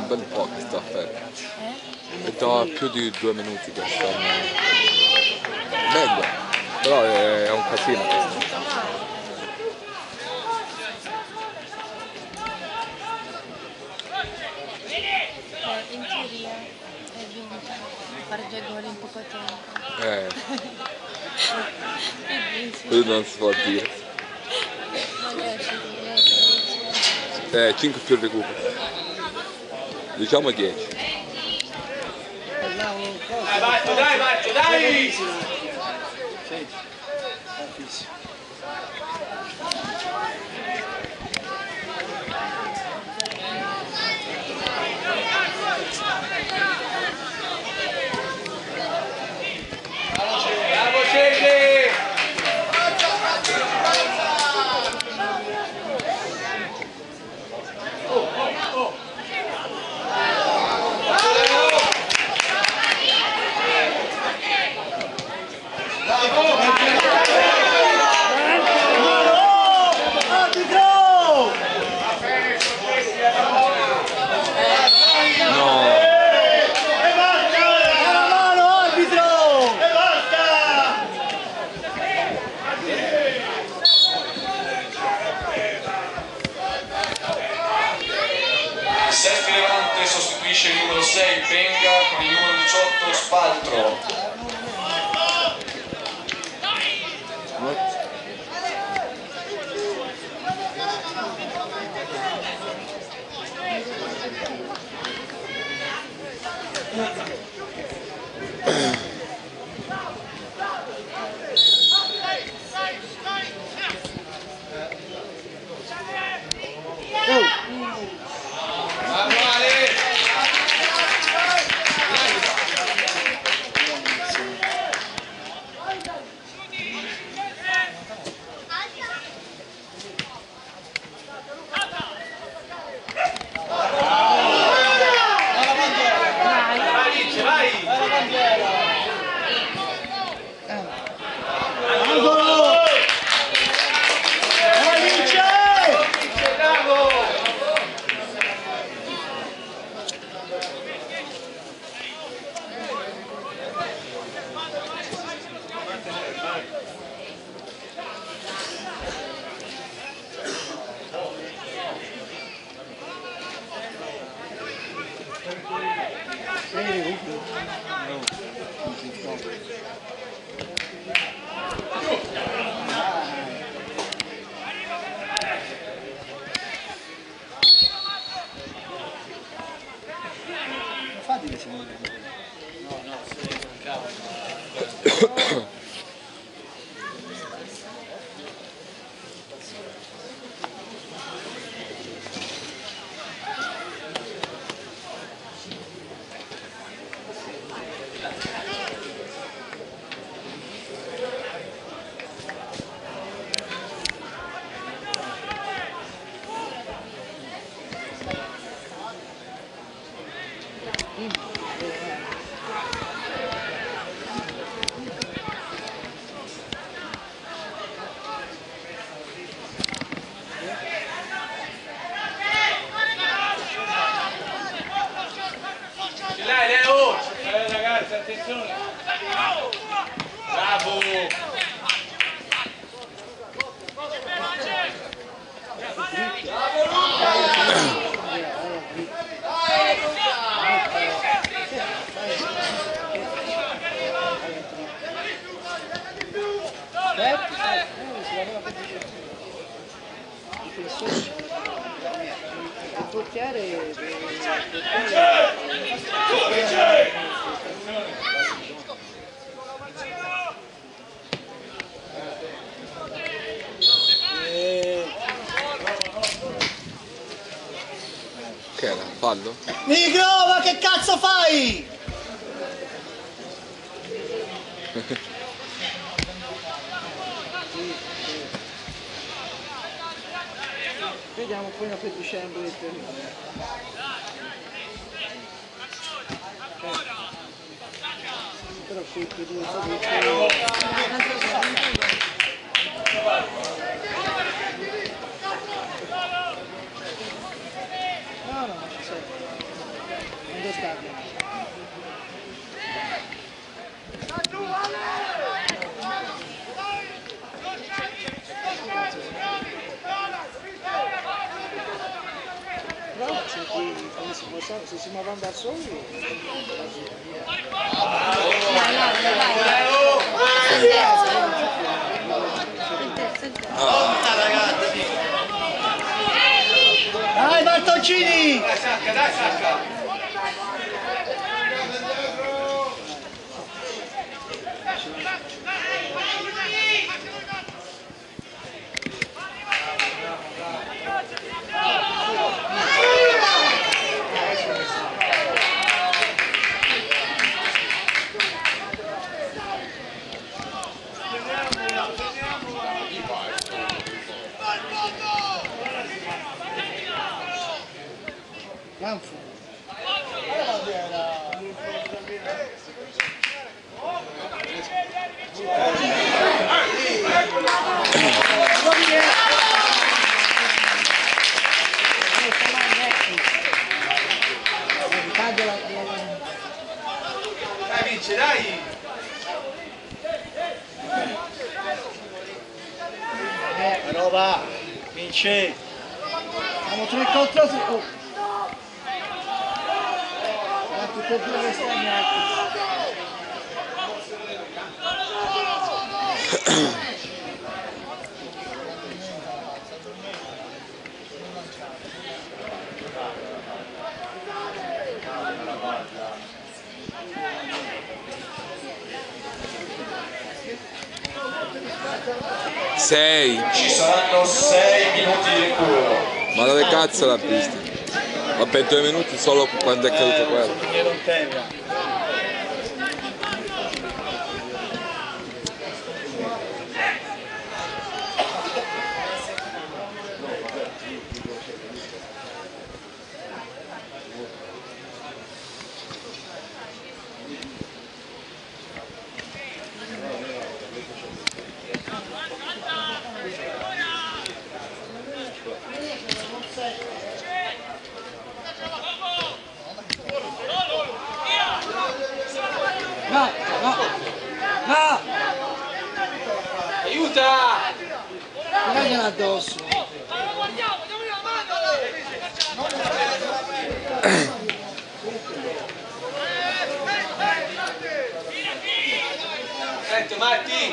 bel po' che sta a fare.
Eh?
E da più di due minuti che stanno. Meglio, però è un casino questo.
Tutto male. Eh, in teoria è vinta. Fare due gol in poco tempo.
Eh,
E vinci.
quello non si può dire.
Magari ci dieci.
Eh, cinque più il recupero. Diciamo dieci.
Dai Marcio, dai Marcio, dai!
Sì, tantissimo.
Bravo Cesare!
Il Selfie Levante sostituisce il numero sei Benga con il numero diciotto Spaltro.
Infatti siamo
No, no, sì, cavolo.
Ce l'hai Leo! Eh ragazzi, attenzione! Bravo!
Il portiere
Che era? Fallo?
Migro, ma che cazzo fai?
vediamo poi per dicembre. Però qui qui due no, no, ci sei. spostarlo. Però se, ti, come si può, se si muovono da soli...
Dai, Mario, vai.
Dai Bartoncini!
Dai Sacca, dai Sacca!
Ganfo.
Dai vince, dai!
Roba, vince!
Siamo tre contro tre. Oh. Ma tutte e due le stagnate.
sei.
Ci saranno sei minuti di recupero.
Ma dove cazzo l'ha vista? Ma per due minuti solo quando è caduto quello.
Piero in terra.
No, no, no!
Aiuta!
Tiragli addosso.
Senti Matti!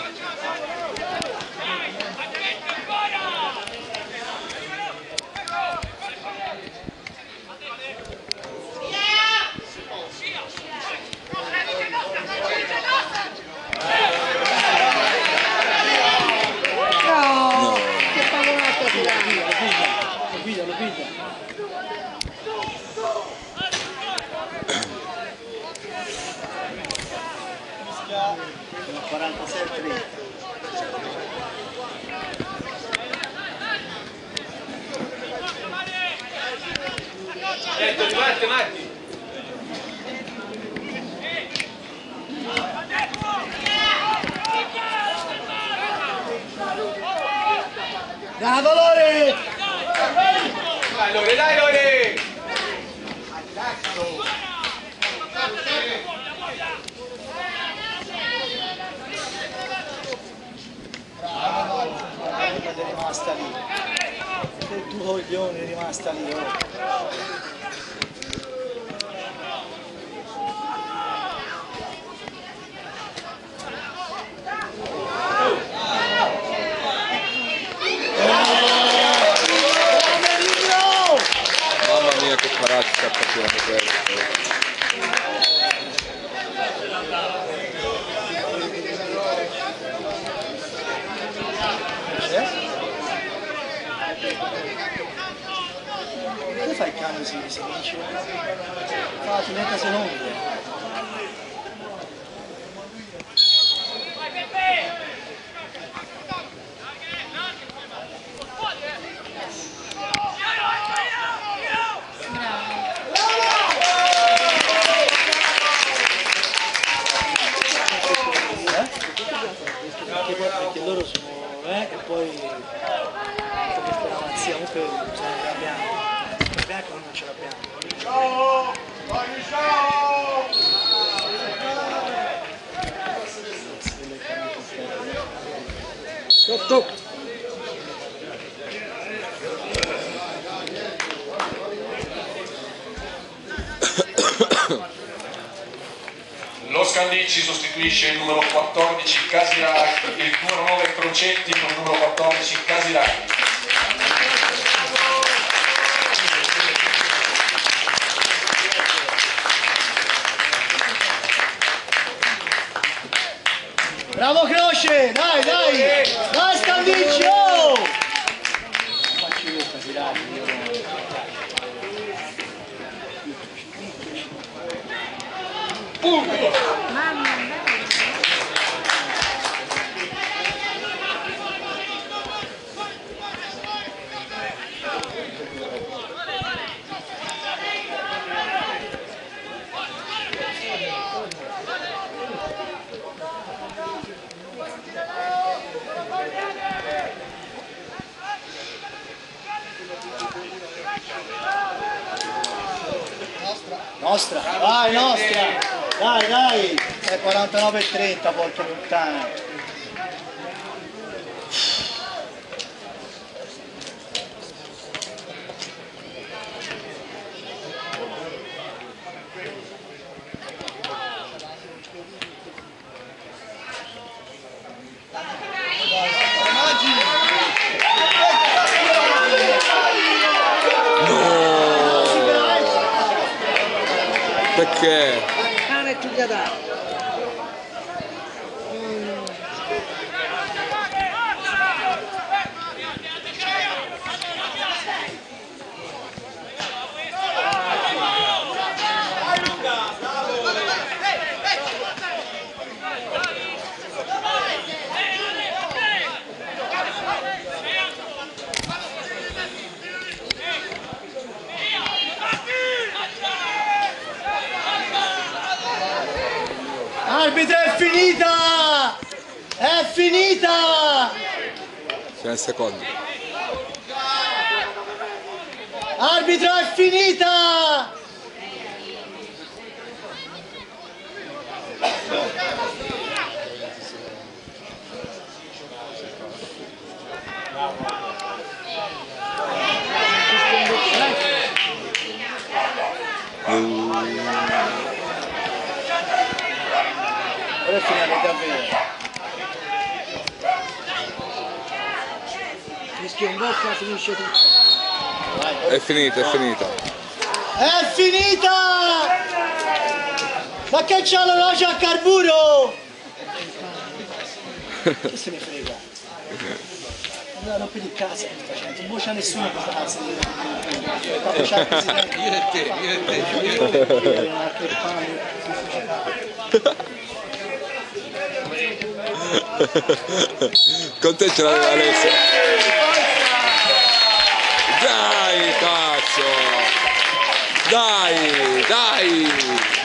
No! Che pallonata tirata!
Lo piglia, lo piglia. quarantasei a trenta.
Senti, Matti, Matti!
Dai Valore!
Dai Lore, dai Lore!
È rimasta lì. Che tu coglione è rimasta lì. Oh.
Mamma mia che parata sta facendo questo.
Come fai il cambio se si vince? Fa trenta secondi. Perché loro sono eh, e poi questa razzia comunque bisogna che abbiamo, non ce l'abbiamo.
Ciao! Vai, ciao!
Stop.
Lo Scandicci sostituisce il numero quattordici Casiraghi, il numero nove Crocetti con il numero quattordici Casiraghi.
Bravo Croce, dai, dai! Dai Scandicci, oh! Facci io Casiraghi, io.
Mamma mia.
Nostra, vai nostra! Dai, dai! È quarantanove e trenta, porca puttana!
Perché?
Cane ti dà.
Arbitro, è finita! È finita!
sei secondi.
Arbitro, è finita! Ora è finita davvero.
Rischia in bocca, finisce tutto.
È finita, è finita.
È finita! Ma che c'ha l'orologio a carburo? Che se ne frega? Non rompi di casa questa gente, non c'è nessuno che sta a sedere. Proprio c'è il presidente. Io e te, io e te.
Con te ce l'aveva Alessio. Dai cazzo! Dai, dai!